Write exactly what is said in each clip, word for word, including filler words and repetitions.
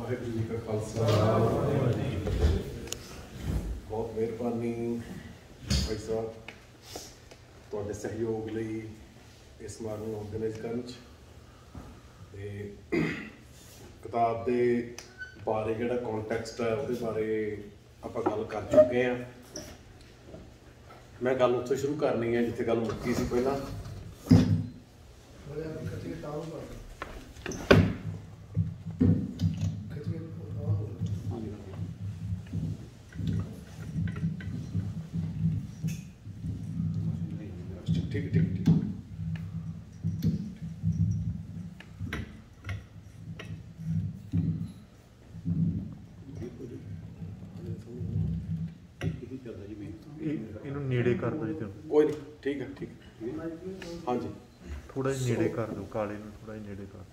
वाहिगुरू जी का खालसा बहुत मेहरबानी भाई साहब तुहाडे सहयोग लई इस समारोह नूं ऑर्गेनाइज करन ते किताब दे बारे जिहड़ा कॉन्टैक्सट है उहदे बारे आपां गल कर चुके हैं। मैं गल उत्थों शुरू करनी है जिथे गल मुक्की सी पहलां। ठीक ठीक ठीक ਇਹਨੂੰ ਨੇੜੇ ਕਰ ਦਿਓ ਜੀ ਤੇ कोई नहीं ठीक है ठीक है हाँ जी ਥੋੜਾ ਜਿਹਾ ਨੇੜੇ ਕਰ ਦਿਓ ਕਾਲੇ ਨੂੰ ਥੋੜਾ ਜਿਹਾ ਨੇੜੇ ਕਰ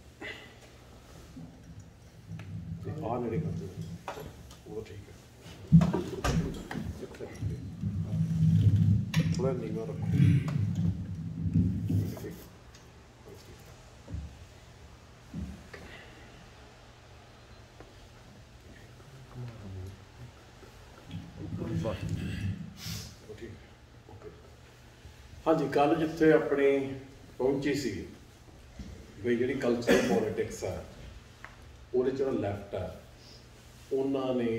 आ नेड़े कर दो वो ठीक है थोड़ा नीवा रखो हाँ जी कल जिथे अपनी पहुंची सी बई जी कल्चरल पॉलिटिक्स है वो जो लैफ्ट है उन्होंने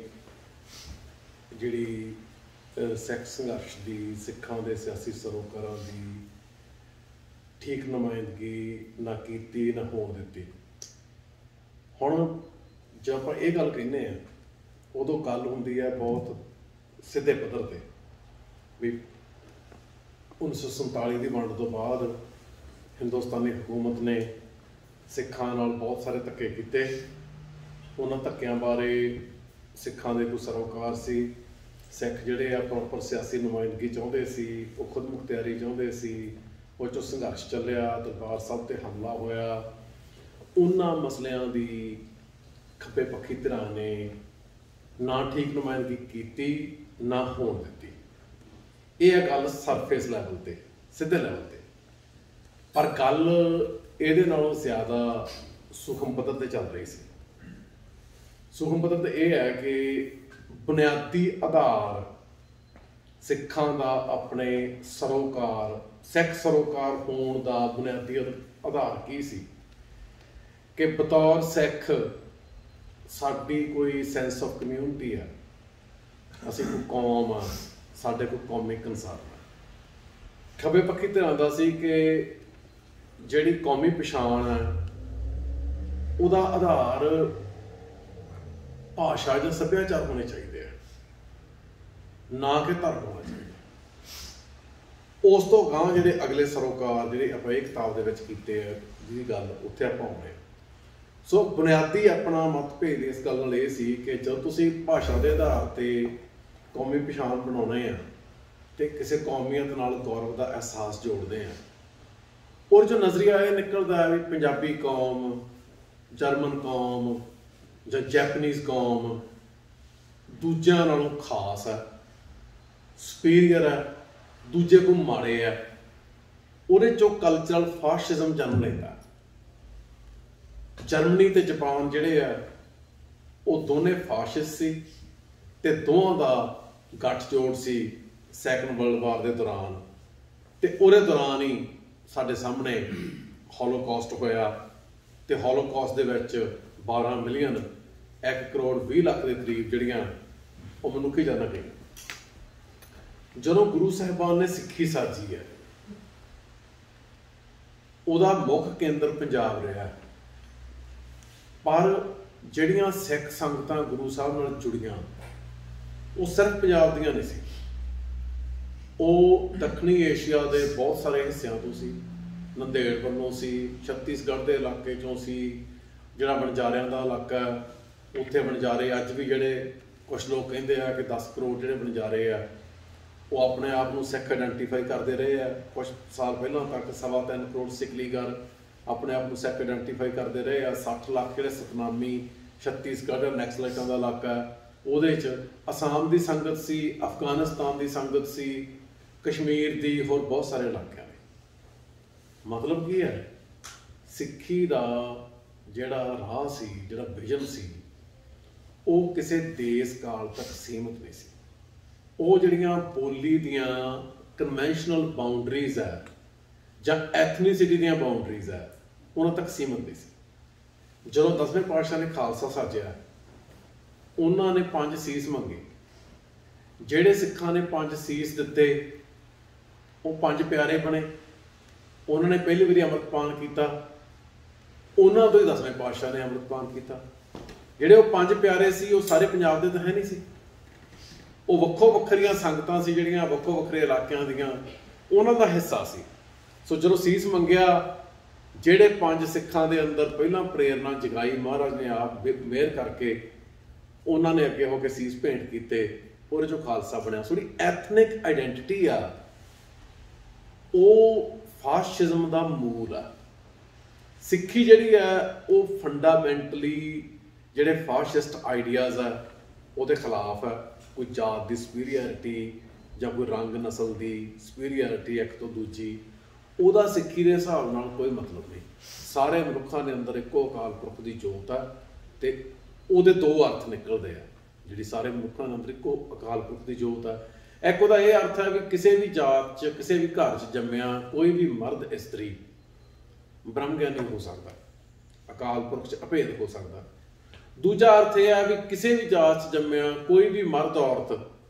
जी सिख संघर्ष की सिखां दे सियासी सरोकारां की ठीक नुमाइंदगी ना की ना होण दित्ती। हुण जो आप ये गल कहने हैं उदों गल हुंदी है बहुत सीधे पद्धर ते भी उन्नीस सौ संताली की वंड तो बाद हिंदुस्तानी हुकूमत ने सिखां नाल बहुत सारे धक्के किए। उन्हां धक्कियां बारे सिखां दे कोई सरोकार सी सिख जिहड़े आ प्रॉपर सियासी नुमाइंदगी चाहुंदे सी वो खुद मुख्तियारी चाहुंदे सी वो चो संघर्ष चलिया दरबार साहब ते हमला होया। उन्हां मसलियां दी खब्बे पक्खी धिरां ने ना ठीक नुमाइंदगी कीती ना होण दित्ती। ये गल सरफेस लैवल ते सीधे लैवल ते पर गल ਇਹਦੇ ਨਾਲੋਂ ਜ਼ਿਆਦਾ ਸੂਖਮ ਪੱਧਰ ਤੇ ਚੱਲ ਰਹੀ ਸੀ। ਸੂਖਮ ਪੱਧਰ ਤੇ ਇਹ ਹੈ ਕਿ ਬੁਨਿਆਦੀ ਆਧਾਰ ਸਿੱਖਾਂ ਦਾ ਆਪਣੇ ਸਰੋਕਾਰ ਸਿੱਖ ਸਰੋਕਾਰ ਹੋਣ ਦਾ ਬੁਨਿਆਦੀ ਆਧਾਰ ਕੀ ਸੀ ਕਿ ਬਤੌਰ ਸਿੱਖ ਸਾਡੀ ਕੋਈ ਸੈਂਸ ਆਫ ਕਮਿਊਨਿਟੀ ਹੈ, ਅਸੀਂ ਕੋਈ ਕੌਮ ਆ, ਸਾਡੇ ਕੋਈ ਕੌਮੀ ਕੰਸਰਨ ਹੈ। ਖੱਬੇ ਪੱਖੀ ਧਿਰਾਂ ਦਾ ਸੀ ਕਿ ਜਿਹੜੀ ਕੌਮੀ ਪਛਾਣ ਹੈ ਉਹਦਾ ਆਧਾਰ ਭਾਸ਼ਾ ਜਾਂ ਸੱਭਿਆਚਾਰ ਹੋਣੇ ਚਾਹੀਦੇ ਆ, ਨਾ ਕਿ ਧਰਮ ਹੋਣਾ ਚਾਹੀਦਾ। ਉਸ ਤੋਂ ਗਾਂਹ ਜਿਹੜੇ ਅਗਲੇ ਸਰੋਕਾਰ ਜਿਹੜੇ ਆਪਾਂ ਇਹ ਕਿਤਾਬ ਦੇ ਵਿੱਚ ਕੀਤੇ ਆ ਜਿਹਦੀ ਗੱਲ ਉੱਥੇ ਆਪਾਂ ਆਉਂਦੇ ਹਾਂ। ਸੋ ਬੁਨਿਆਦੀ ਆਪਣਾ ਮਤਭੇਦ ਇਸ ਗੱਲ ਨਾਲ ਇਹ ਸੀ ਕਿ ਜਦੋਂ ਤੁਸੀਂ ਭਾਸ਼ਾ ਦੇ ਆਧਾਰ ਤੇ ਕੌਮੀ ਪਛਾਣ ਬਣਾਉਣੇ ਆ ਤੇ ਕਿਸੇ ਕੌਮੀਅਤ ਨਾਲ ਗੌਰਵ ਦਾ ਅਹਿਸਾਸ ਜੋੜਦੇ ਆ और जो नज़रिया यह निकलता है भी पंजाबी कौम जर्मन कौम या जैपनीज़ कौम दूजियां नालों खास है सुपीरियर है दूजे को माड़े है उहदे चों कल्चरल फाशिज्म जन्म लैंदा। जर्मनी ते जापान जिहड़े है वो दोने फाशिस्ट सी ते दोवां दा गठजोड़ सी सैकंड वर्ल्ड वार के दौरान ते उहदे दौरान ही ਸਾਡੇ ਸਾਹਮਣੇ ਹੋਲੋਕੌਸਟ ਹੋਇਆ ਤੇ ਹੋਲੋਕੌਸਟ ਦੇ ਵਿੱਚ ਬਾਰਾਂ ਮਿਲੀਅਨ ਇੱਕ ਕਰੋੜ ਵੀਹ ਲੱਖ ਦੇ ਕਰੀਬ ਜਿਹੜੀਆਂ ਉਹ ਮਨੁੱਖੀ ਜਾਨਾਂ ਗਈਆਂ। ਜਦੋਂ ਗੁਰੂ ਸਾਹਿਬਾਨ ਨੇ ਸਿੱਖੀ ਸਾਜੀ ਹੈ ਉਹਦਾ ਮੁੱਖ ਕੇਂਦਰ ਪੰਜਾਬ ਰਿਹਾ, ਪਰ ਜਿਹੜੀਆਂ ਸਿੱਖ ਸੰਗਤਾਂ ਗੁਰੂ ਸਾਹਿਬ ਨਾਲ ਜੁੜੀਆਂ ਉਹ ਸਿਰਫ ਪੰਜਾਬ ਦੀਆਂ ਨਹੀਂ ਸੀ, ਉਹ ਦੱਖਣੀ ਏਸ਼ੀਆ ਦੇ ਬਹੁਤ ਸਾਰੇ ਹਿੱਸਿਆਂ ਤੋਂ ਸੀ। ਨੰਦੇੜ ਵੱਲੋਂ ਸੀ, ਛੱਤੀਸਗੜ੍ਹ ਦੇ ਇਲਾਕੇ 'ਚੋਂ ਸੀ, ਜਿਹੜਾ ਵਣਜਾਰਿਆਂ ਦਾ ਇਲਾਕਾ ਉੱਥੇ ਵਣਜਾਰੇ ਅੱਜ ਵੀ ਜਿਹੜੇ ਕੁਛ ਲੋਕ ਕਹਿੰਦੇ ਆ ਕਿ ਦਸ ਕਰੋੜ ਜਿਹੜੇ ਵਣਜਾਰੇ ਆ ਉਹ ਆਪਣੇ ਆਪ ਨੂੰ ਸਿੱਖ ਆਇਡੈਂਟੀਫਾਈ ਕਰਦੇ ਰਹੇ ਆ। ਕੁਛ ਸਾਲ ਪਹਿਲਾਂ ਤੱਕ ਸਵਾ ਤਿੰਨ ਕਰੋੜ ਸਿੱਖ ਲੀਗਰ ਆਪਣੇ ਆਪ ਨੂੰ ਸਿੱਖ ਆਇਡੈਂਟੀਫਾਈ ਕਰਦੇ ਰਹੇ ਆ। ਸੱਠ ਲੱਖ ਜਿਹੜੇ ਸਤਨਾਮੀ ਛੱਤੀਸਗੜ੍ਹ ਨੈਕਸਲਾਈਟਾਂ ਦਾ ਇਲਾਕਾ ਉਹਦੇ 'ਚ ਅਸਾਮ ਦੀ ਸੰਗਤ ਸੀ, ਅਫਗਾਨਿਸਤਾਨ ਦੀ ਸੰਗਤ ਸੀ, कश्मीर की होर बहुत सारे इलाके ने। मतलब की है सिक्खी का जिहड़ा राह सी जिहड़ा विजन सी वो किसी देश काल तक सीमित नहीं सी। वो जिहड़ियां बोली दियां कन्वेंशनल बाउंड्रीज है जां एथनीसिटी दियां बाउंड्रीज है उन्हां तक सीमित नहीं सी। जदों दसवें पातशाह ने खालसा साजिया उन्होंने पंज सीस मंगे, ਜਿਹੜੇ ਸਿੱਖਾਂ ने पंज सीस दिते वो पंज प्यारे बने। उन्होंने पहली बारी अमृतपान किया, उन्होंने तो ही दसवें पातशाह ने अमृतपान किया। ਜਿਹੜੇ ਉਹ ਪੰਜ ਪਿਆਰੇ ਸੀ ਉਹ ਸਾਰੇ ਪੰਜਾਬ ਦੇ ਤਾਂ ਹੈ ਨਹੀਂ ਸੀ, ਉਹ ਵੱਖੋ ਵੱਖਰੀਆਂ ਸੰਗਤਾਂ ਸੀ ਜਿਹੜੀਆਂ ਵੱਖੋ ਵੱਖਰੇ ਇਲਾਕਿਆਂ ਦੀਆਂ ਉਹਨਾਂ ਦਾ ਹਿੱਸਾ ਸੀ। ਸੋ ਜਦੋਂ ਸੀਸ ਮੰਗਿਆ, ਜਿਹੜੇ ਪੰਜ ਸਿੱਖਾਂ ਦੇ ਅੰਦਰ ਪਹਿਲਾਂ ਪ੍ਰੇਰਨਾ ਜਗਾਈ ਮਹਾਰਾਜ ਨੇ ਆਪ ਮਿਹਰ ਕਰਕੇ ਉਹਨਾਂ ਨੇ ਅੱਗੇ ਹੋ ਕੇ ਸੀਸ ਭੇਂਟ ਕੀਤੇ, ਉਹਦੇ ਚੋਂ ਖਾਲਸਾ ਬਣਿਆ। ਸੋੜੀ ਐਥਨਿਕ ਆਈਡੈਂਟਿਟੀ ਆ ਉਹ ਫਾਸਿਜ਼ਮ ਦਾ ਮੂਲ ਆ। ਸਿੱਖੀ ਜਿਹੜੀ ਆ ਉਹ ਫੰਡਾਮੈਂਟਲੀ ਜਿਹੜੇ ਫਾਸਿਸਟ ਆਈਡੀਆਜ਼ ਆ ਉਹਦੇ ਖਿਲਾਫ ਹੈ। ਕੋਈ ਜਾਤ ਦੀ ਸੁਪੀਰੀਅਰਿਟੀ ਜਾਂ ਕੋਈ ਰੰਗ ਨਸਲ ਦੀ ਸੁਪੀਰੀਅਰਿਟੀ ਇੱਕ ਤੋਂ ਦੂਜੀ, ਉਹਦਾ ਸਿੱਖੀ ਦੇ ਹਿਸਾਬ ਨਾਲ ਕੋਈ ਮਤਲਬ ਨਹੀਂ। ਸਾਰੇ ਮਨੁੱਖਾਂ ਦੇ ਅੰਦਰ ਇੱਕੋ ਅਕਾਲ ਪੁਰਖ ਦੀ ਜੋਤ ਆ ਤੇ ਉਹਦੇ ਦੋ ਅਰਥ ਨਿਕਲਦੇ ਆ। ਜਿਹੜੀ ਸਾਰੇ ਮਨੁੱਖਾਂ ਦੇ ਅੰਦਰ ਇੱਕੋ ਅਕਾਲ ਪੁਰਖ ਦੀ ਜੋਤ ਆ। ਇੱਕ ਉਹਦਾ ਇਹ ਅਰਥ ਹੈ ਵੀ ਕਿਸੇ ਵੀ ਜਾਤ 'ਚ ਕਿਸੇ ਵੀ ਘਰ 'ਚ ਜੰਮਿਆ ਕੋਈ ਵੀ ਮਰਦ ਇਸਤਰੀ ਬ੍ਰਹਮ ਗਿਆਨੀ ਹੋ ਸਕਦਾ, ਅਕਾਲ ਪੁਰਖ 'ਚ ਅਭੇਦ ਹੋ ਸਕਦਾ। ਦੂਜਾ ਅਰਥ ਇਹ ਹੈ ਵੀ ਕਿਸੇ ਵੀ ਜਾਤ 'ਚ ਜੰਮਿਆ ਕੋਈ ਵੀ ਮਰਦ ਔਰਤ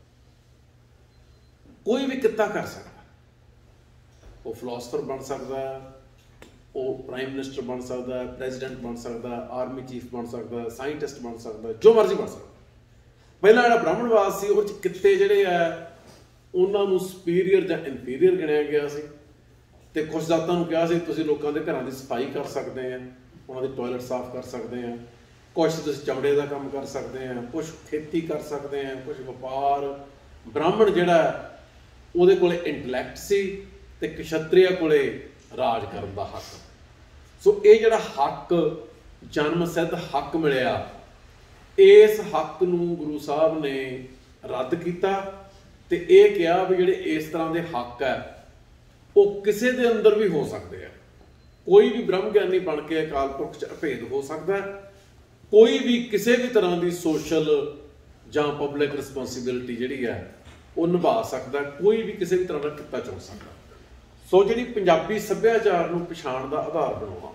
ਕੋਈ ਵੀ ਕਿੱਤਾ ਕਰ ਸਕਦਾ। ਉਹ ਫਿਲਾਸਫਰ ਬਣ ਸਕਦਾ, ਉਹ ਪ੍ਰਾਈਮ ਮਿਨਿਸਟਰ ਬਣ ਸਕਦਾ, ਪ੍ਰੈਜ਼ੀਡੈਂਟ ਬਣ ਸਕਦਾ, ਆਰਮੀ ਚੀਫ ਬਣ ਸਕਦਾ, ਸਾਇੰਟਿਸਟ ਬਣ ਸਕਦਾ, ਜੋ ਮਰਜ਼ੀ ਬਣ ਸਕਦਾ। ਪਹਿਲਾਂ ਜਿਹੜਾ ਬ੍ਰਾਹਮਣਵਾਦ ਸੀ ਉਹ 'ਚ ਕਿੱਤੇ ਜਿਹੜੇ ਆ ਉਹਨਾਂ ਨੂੰ ਸੁਪੀਰੀਅਰ ਜਾਂ ਇਨਫੀਰੀਅਰ ਗਿਣਿਆ ਗਿਆ ਸੀ ਤੇ ਕੁਛ ਜਾਤਾਂ ਨੂੰ ਕਿਹਾ ਸੀ ਤੁਸੀਂ ਲੋਕਾਂ ਦੇ ਘਰਾਂ ਦੀ ਸਫਾਈ ਕਰ ਸਕਦੇ ਆ, ਉਹਨਾਂ ਦੇ ਟਾਇਲਟ ਸਾਫ਼ ਕਰ ਸਕਦੇ ਆ, ਕੁਛ ਤੁਸੀਂ ਚਮੜੇ ਦਾ ਕੰਮ ਕਰ ਸਕਦੇ ਆ, ਕੁਛ ਖੇਤੀ ਕਰ ਸਕਦੇ ਆ, ਕੁਛ ਵਪਾਰ। ਬ੍ਰਾਹਮਣ ਜਿਹੜਾ ਉਹਦੇ ਕੋਲੇ ਇੰਟਲੈਕਟ ਸੀ ਤੇ ਕਸ਼ਤਰੀਆ ਕੋਲੇ ਰਾਜ ਕਰਨ ਦਾ ਹੱਕ। ਸੋ ਇਹ ਜਿਹੜਾ ਹੱਕ ਜਨਮ ਸਿੱਧ ਹੱਕ ਮਿਲਿਆ, ਇਸ ਹੱਕ ਨੂੰ ਗੁਰੂ ਸਾਹਿਬ ਨੇ ਰੱਦ ਕੀਤਾ ਤੇ ਇਹ ਕਿਹਾ ਵੀ ਜਿਹੜੇ ਇਸ ਤਰ੍ਹਾਂ ਦੇ ਹੱਕ ਹੈ ਉਹ ਕਿਸੇ ਦੇ ਅੰਦਰ ਵੀ ਹੋ ਸਕਦੇ ਆ। ਕੋਈ ਵੀ ਬ੍ਰਹਮ ਗਿਆਨੀ ਬਣ ਕੇ ਅਕਾਲ ਪੁਰਖ 'ਚ ਅਭੇਦ ਹੋ ਸਕਦਾ, ਕੋਈ ਵੀ ਕਿਸੇ ਵੀ ਤਰ੍ਹਾਂ ਦੀ ਸੋਸ਼ਲ ਜਾਂ ਪਬਲਿਕ ਰਿਸਪੌਂਸਿਬਿਲਿਟੀ ਜਿਹੜੀ ਹੈ ਉਹ ਨਿਭਾ ਸਕਦਾ, ਕੋਈ ਵੀ ਕਿਸੇ ਵੀ ਤਰ੍ਹਾਂ ਦਾ ਕਿੱਤਾ ਚੁਣ ਸਕਦਾ। ਸੋ ਜਿਹੜੀ ਪੰਜਾਬੀ ਸੱਭਿਆਚਾਰ ਨੂੰ ਪਛਾਣ ਦਾ ਆਧਾਰ ਬਣਾਉਣਾ,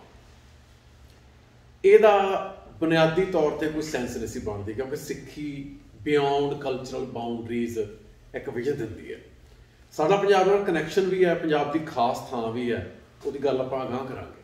ਇਹਦਾ ਬੁਨਿਆਦੀ ਤੌਰ ਤੇ ਕੋਈ ਸੈਂਸ ਨਹੀਂ ਸੀ ਬਣਦੀ, ਕਿਉਂਕਿ ਸਿੱਖੀ ਬਿਯੋਂਡ ਕਲਚਰਲ ਬਾਉਂਡਰੀਜ਼ ਇੱਕ ਵਿਜ਼ਨ ਦਿੰਦੀ ਹੈ। ਸਾਡਾ ਪੰਜਾਬ ਨਾਲ ਕਨੈਕਸ਼ਨ ਵੀ ਹੈ, ਪੰਜਾਬ ਦੀ ਖਾਸ ਥਾਂ ਵੀ ਹੈ, ਉਹਦੀ ਗੱਲ ਆਪਾਂ ਅਗਾਂਹ ਕਰਾਂਗੇ।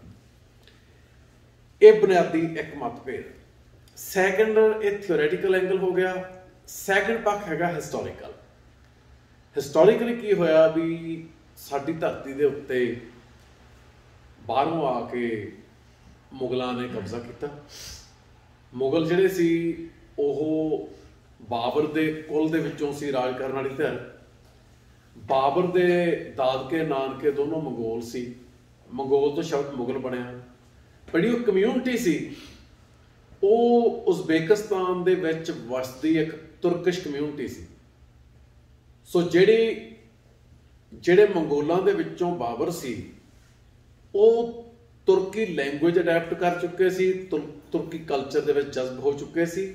ਇਹ ਬੁਨਿਆਦੀ ਇੱਕ ਮਤਭੇਦ। ਸੈਕਿੰਡ ਇਹ ਥਿਓਰੈਟੀਕਲ ਐਂਗਲ ਹੋ ਗਿਆ। ਸੈਕਿੰਡ ਪੱਖ ਹੈਗਾ ਹਿਸਟੋਰੀਕਲ। ਹਿਸਟੋਰੀਕਲੀ ਕੀ ਹੋਇਆ ਵੀ ਸਾਡੀ ਧਰਤੀ ਦੇ ਉੱਤੇ ਬਾਹਰੋਂ ਆ ਕੇ ਮੁਗਲਾਂ ਨੇ ਕਬਜ਼ਾ ਕੀਤਾ। ਮੁਗਲ ਜਿਹੜੇ ਸੀ ਉਹ ਬਾਬਰ ਦੇ ਕੁਲ ਦੇ ਵਿੱਚੋਂ ਸੀ ਰਾਜ ਕਰਨ ਵਾਲੀ ਧਿਰ। ਬਾਬਰ ਦੇ ਦਾਦਕੇ ਨਾਨਕੇ ਦੋਨੋਂ ਮੰਗੋਲ ਸੀ, ਮੰਗੋਲ ਤੋਂ ਸ਼ਬਦ ਮੁਗਲ ਬਣਿਆ। ਜਿਹੜੀ ਉਹ ਕਮਿਊਨਿਟੀ ਸੀ ਉਹ ਉਜ਼ਬੇਕਿਸਤਾਨ ਦੇ ਵਿੱਚ ਵਸਦੀ ਇੱਕ ਤੁਰਕਿਸ਼ ਕਮਿਊਨਿਟੀ ਸੀ। ਸੋ ਜਿਹੜੀ ਜਿਹੜੇ ਮੰਗੋਲਾਂ ਦੇ ਵਿੱਚੋਂ ਬਾਬਰ ਸੀ ਉਹ ਤੁਰਕੀ ਲੈਂਗੁਏਜ ਅਡੈਪਟ ਕਰ ਚੁੱਕੇ ਸੀ, ਤੁਰਕੀ ਕਲਚਰ ਦੇ ਵਿੱਚ ਜਜ਼ਬ ਹੋ ਚੁੱਕੇ ਸੀ।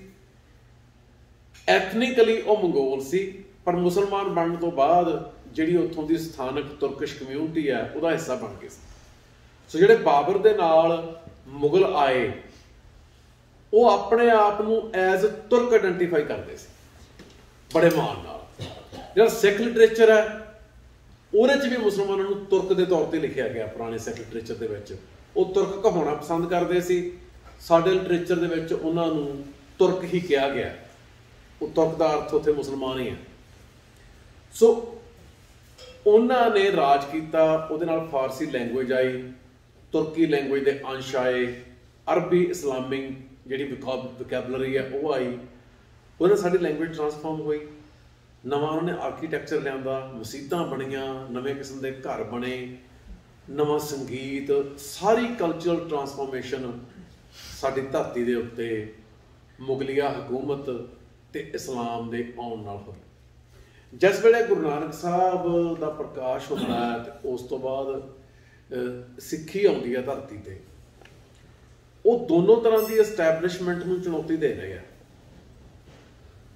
ਐਥਨੀਕਲੀ ਉਹ ਮੰਗੋਲ ਸੀ, ਪਰ ਮੁਸਲਮਾਨ ਬਣਨ ਤੋਂ ਬਾਅਦ ਜਿਹੜੀ ਉੱਥੋਂ ਦੀ ਸਥਾਨਕ ਤੁਰਕਿਸ਼ ਕਮਿਊਨਿਟੀ ਹੈ ਉਹਦਾ ਹਿੱਸਾ ਬਣ ਗਏ ਸੀ। ਸੋ ਜਿਹੜੇ ਬਾਬਰ ਦੇ ਨਾਲ ਮੁਗਲ ਆਏ ਉਹ ਆਪਣੇ ਆਪ ਨੂੰ ਐਜ਼ ਤੁਰਕ ਆਇਡੈਂਟੀਫਾਈ ਕਰਦੇ ਸੀ ਬੜੇ ਮਾਣ ਨਾਲ। ਜਿਹੜਾ ਸਿੱਖ ਲਿਟਰੇਚਰ ਹੈ ਉਹਦੇ 'ਚ ਵੀ ਮੁਸਲਮਾਨਾਂ ਨੂੰ ਤੁਰਕ ਦੇ ਤੌਰ ਤੇ ਲਿਖਿਆ ਗਿਆ। ਪੁਰਾਣੇ ਸਿੱਖ ਲਿਟਰੇਚਰ ਦੇ ਵਿੱਚ ਉਹ ਤੁਰਕ ਕਹਾਉਣਾ ਪਸੰਦ ਕਰਦੇ ਸੀ। ਸਾਡੇ ਲਿਟਰੇਚਰ ਦੇ ਵਿੱਚ ਉਹਨਾਂ ਨੂੰ ਤੁਰਕ ਹੀ ਕਿਹਾ ਗਿਆ। ਉਹ ਤੁਰਕ ਦਾ ਅਰਥ ਉੱਥੇ ਮੁਸਲਮਾਨ ਹੀ ਹੈ। ਸੋ ਉਹਨਾਂ ਨੇ ਰਾਜ ਕੀਤਾ, ਉਹਦੇ ਨਾਲ ਫਾਰਸੀ ਲੈਂਗੁਏਜ ਆਈ, ਤੁਰਕੀ ਲੈਂਗੁਏਜ ਦੇ ਅੰਸ਼ ਆਏ, ਅਰਬੀ ਇਸਲਾਮਿਕ ਜਿਹੜੀ ਵੋਕੈਬਲਰੀ ਹੈ ਉਹ ਆਈ। ਉਹਦੇ ਨਾਲ ਸਾਡੀ ਲੈਂਗੁਏਜ ਟਰਾਂਸਫਾਰਮ ਹੋਈ। ਨਵਾਂ ਉਹਨਾਂ ਨੇ ਆਰਕੀਟੈਕਚਰ ਲਿਆਂਦਾ, ਮਸੀਤਾਂ ਬਣੀਆਂ, ਨਵੇਂ ਕਿਸਮ ਦੇ ਘਰ ਬਣੇ, ਨਵਾਂ ਸੰਗੀਤ, ਸਾਰੀ ਕਲਚਰਲ ਟਰਾਂਸਫਾਰਮੇਸ਼ਨ ਸਾਡੀ ਧਰਤੀ ਦੇ ਉੱਤੇ ਮੁਗਲਿਆ ਹਕੂਮਤ ਤੇ ਇਸਲਾਮ ਦੇ ਆਉਣ ਨਾਲ ਹੋਈ। ਜਿਸ ਵੇਲੇ ਗੁਰੂ ਨਾਨਕ ਸਾਹਿਬ ਦਾ ਪ੍ਰਕਾਸ਼ ਹੁੰਦਾ ਹੈ ਤੇ ਉਸ ਤੋਂ ਬਾਅਦ ਸਿੱਖੀ ਆਉਂਦੀ ਹੈ ਧਰਤੀ ਤੇ, ਉਹ ਦੋਨੋਂ ਤਰ੍ਹਾਂ ਦੀ ਐਸਟੈਬਲਿਸ਼ਮੈਂਟ ਨੂੰ ਚੁਣੌਤੀ ਦੇ ਰਹੇ ਆ।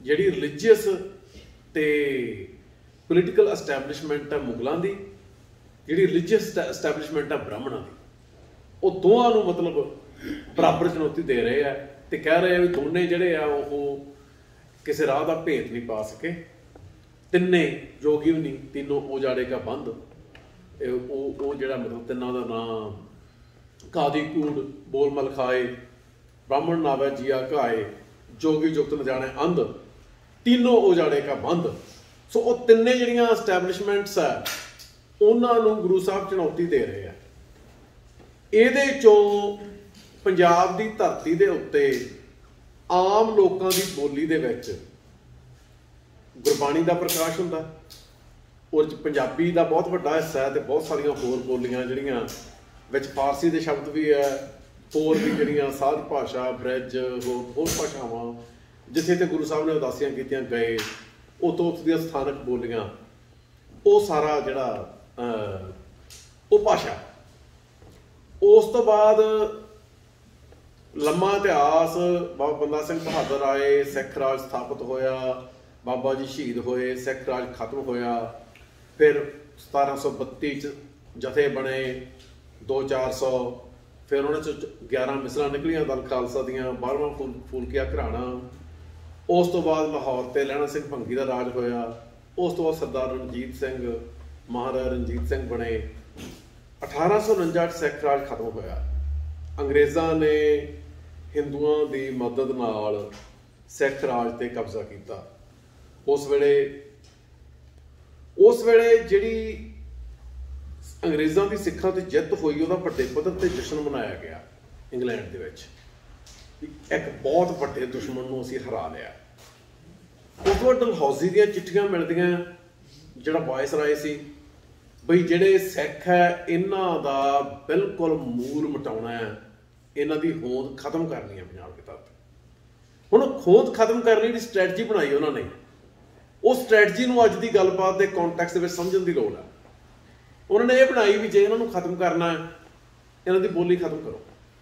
ਜਿਹੜੀ ਰਿਲੀਜੀਅਸ ਤੇ ਪੋਲੀਟੀਕਲ ਐਸਟੈਬਲਿਸ਼ਮੈਂਟ ਹੈ ਮੁਗਲਾਂ ਦੀ, ਜਿਹੜੀ ਰਿਲੀਜੀਅਸ ਐਸਟੈਬਲਿਸ਼ਮੈਂਟ ਹੈ ਬ੍ਰਾਹਮਣਾਂ ਦੀ, ਉਹ ਦੋਵਾਂ ਨੂੰ ਮਤਲਬ ਬਰਾਬਰ ਚੁਣੌਤੀ ਦੇ ਰਹੇ ਆ ਤੇ ਕਹਿ ਰਹੇ ਆ ਵੀ ਦੋਨੇ ਜਿਹੜੇ ਆ ਉਹ ਕਿਸੇ ਰਾਹ ਦਾ ਭੇਤ ਨਹੀਂ ਪਾ ਸਕੇ। ਤਿੰਨੇ ਜੋਗੀ ਵੀ ਨਹੀਂ, ਤਿੰਨੋਂ ਉਜਾੜੇ ਕਾ ਬੰਦ। ਉਹ ਉਹ ਜਿਹੜਾ ਮਤਲਬ ਤਿੰਨਾਂ ਦਾ ਨਾਂ ਕਾਦੀ ਕੂੜ ਬੋਲ ਮਲ ਖਾਏ, ਬ੍ਰਾਹਮਣ ਨਾਵੇ ਜੀਆ ਘਾਏ, ਜੋਗੀ ਜੁਗਤ ਨ ਜਾਣੇ ਅੰਧ, ਤਿੰਨੋਂ ਉਜਾੜੇ ਕਾ ਬੰਦ। ਸੋ ਉਹ ਤਿੰਨੇ ਜਿਹੜੀਆਂ ਐਸਟੈਬਲਿਸ਼ਮੈਂਟਸ ਆ ਉਹਨਾਂ ਨੂੰ ਗੁਰੂ ਸਾਹਿਬ ਚੁਣੌਤੀ ਦੇ ਰਹੇ ਆ। ਇਹਦੇ ਚੋਂ ਪੰਜਾਬ ਦੀ ਧਰਤੀ ਦੇ ਉੱਤੇ ਆਮ ਲੋਕਾਂ ਦੀ ਬੋਲੀ ਦੇ ਵਿੱਚ ਗੁਰਬਾਣੀ ਦਾ ਪ੍ਰਕਾਸ਼ ਹੁੰਦਾ, ਉਹਦੇ 'ਚ ਪੰਜਾਬੀ ਦਾ ਬਹੁਤ ਵੱਡਾ ਹਿੱਸਾ ਹੈ ਤੇ ਬਹੁਤ ਸਾਰੀਆਂ ਹੋਰ ਬੋਲੀਆਂ ਜਿਹੜੀਆਂ ਵਿੱਚ ਫਾਰਸੀ ਦੇ ਸ਼ਬਦ ਵੀ ਹੈ, ਹੋਰ ਵੀ ਜਿਹੜੀਆਂ ਸਾਧ ਭਾਸ਼ਾ, ਬ੍ਰਿਜ, ਹੋਰ ਹੋਰ ਭਾਸ਼ਾਵਾਂ ਜਿੱਥੇ ਤੇ ਗੁਰੂ ਸਾਹਿਬ ਨੇ ਉਦਾਸੀਆਂ ਕੀਤੀਆਂ ਗਏ, ਉਹ ਤੋਂ ਉੱਥੇ ਦੀਆਂ ਸਥਾਨਕ ਬੋਲੀਆਂ, ਉਹ ਸਾਰਾ ਜਿਹੜਾ ਉਹ ਭਾਸ਼ਾ। ਉਸ ਤੋਂ ਬਾਅਦ ਲੰਮਾ ਇਤਿਹਾਸ, ਬਾਬਾ ਬੰਦਾ ਸਿੰਘ ਬਹਾਦਰ ਆਏ, ਸਿੱਖ ਰਾਜ ਸਥਾਪਿਤ ਹੋਇਆ, ਬਾਬਾ ਜੀ ਸ਼ਹੀਦ ਹੋਏ, ਸਿੱਖ ਰਾਜ ਖਤਮ ਹੋਇਆ। ਫਿਰ ਸਤਾਰਾਂ ਸੌ ਬੱਤੀ 'ਚ ਜਥੇ ਬਣੇ ਦੋ ਚਾਰ ਸੌ, ਫਿਰ ਉਹਨਾਂ 'ਚ ਗਿਆਰਾਂ ਮਿਸਲਾਂ ਨਿਕਲੀਆਂ ਦਲ ਖਾਲਸਾ ਦੀਆਂ, ਬਾਰ੍ਹਵਾਂ ਫੂਲ ਫੂਲਕਿਆ ਘਰਾਣਾ। ਉਸ ਤੋਂ ਬਾਅਦ ਲਾਹੌਰ 'ਤੇ ਲਹਿਣਾ ਸਿੰਘ ਭੰਗੀ ਦਾ ਰਾਜ ਹੋਇਆ। ਉਸ ਤੋਂ ਬਾਅਦ ਸਰਦਾਰ ਰਣਜੀਤ ਸਿੰਘ, ਮਹਾਰਾਜਾ ਰਣਜੀਤ ਸਿੰਘ ਬਣੇ। ਅਠਾਰਾਂ ਸੌ ਉਣੰਜਾ 'ਚ ਸਿੱਖ ਰਾਜ ਖਤਮ ਹੋਇਆ। ਅੰਗਰੇਜ਼ਾਂ ਨੇ ਹਿੰਦੂਆਂ ਦੀ ਮਦਦ ਨਾਲ ਸਿੱਖ ਰਾਜ 'ਤੇ ਕਬਜ਼ਾ ਕੀਤਾ। ਉਸ ਵੇਲੇ ਉਸ ਵੇਲੇ ਜਿਹੜੀ ਅੰਗਰੇਜ਼ਾਂ ਦੀ ਸਿੱਖਾਂ 'ਤੇ ਜਿੱਤ ਹੋਈ, ਉਹਦਾ ਵੱਡੇ ਪੱਧਰ 'ਤੇ ਜਸ਼ਨ ਮਨਾਇਆ ਗਿਆ ਇੰਗਲੈਂਡ ਦੇ ਵਿੱਚ। ਇੱਕ ਬਹੁਤ ਵੱਡੇ ਦੁਸ਼ਮਣ ਨੂੰ ਅਸੀਂ ਹਰਾ ਲਿਆ। ਉਸ ਤੋਂ ਡਲਹੌਜ਼ੀ ਦੀਆਂ ਚਿੱਠੀਆਂ ਮਿਲਦੀਆਂ, ਜਿਹੜਾ ਵਾਇਸਰਾਏ ਸੀ, ਬਈ ਜਿਹੜੇ ਸਿੱਖ ਹੈ ਇਹਨਾਂ ਦਾ ਬਿਲਕੁਲ ਮੂਲ ਮਿਟਾਉਣਾ ਹੈ, ਇਹਨਾਂ ਦੀ ਹੋਂਦ ਖਤਮ ਕਰਨੀ ਹੈ ਪੰਜਾਬ ਦੇ ਤੱਤ। ਹੁਣ ਹੋਂਦ ਖਤਮ ਕਰਨ ਲਈ ਜਿਹੜੀ ਸਟ੍ਰੈਟਜੀ ਬਣਾਈ ਉਹਨਾਂ ਨੇ, ਉਹ ਸਟ੍ਰੈਟਜੀ ਨੂੰ ਅੱਜ ਦੀ ਗੱਲਬਾਤ ਦੇ ਕੰਟੈਕਸਟ ਦੇ ਵਿੱਚ ਸਮਝਣ ਦੀ ਲੋੜ ਹੈ। ਉਹਨਾਂ ਨੇ ਇਹ ਬਣਾਈ ਵੀ ਜੇ ਇਹਨਾਂ ਨੂੰ ਖਤਮ ਕਰਨਾ ਹੈ, ਇਹਨਾਂ ਦੀ ਬੋਲੀ ਖਤਮ ਕਰੋ।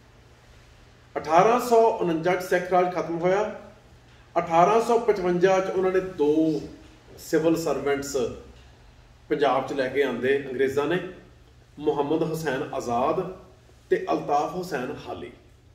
ਅਠਾਰਾਂ ਸੌ ਉਣੰਜਾ 'ਚ ਸਿੱਖ ਰਾਜ ਖਤਮ ਹੋਇਆ। ਅਠਾਰਾਂ ਸੌ ਪਚਵੰਜਾ 'ਚ ਉਹਨਾਂ ਨੇ ਦੋ ਸਿਵਲ ਸਰਵੈਂਟਸ ਪੰਜਾਬ 'ਚ ਲੈ ਕੇ ਆਂਦੇ ਅੰਗਰੇਜ਼ਾਂ ਨੇ, ਮੁਹੰਮਦ ਹੁਸੈਨ ਆਜ਼ਾਦ ਤੇ ਅਲਤਾਫ ਹੁਸੈਨ ਹਾਲੀ।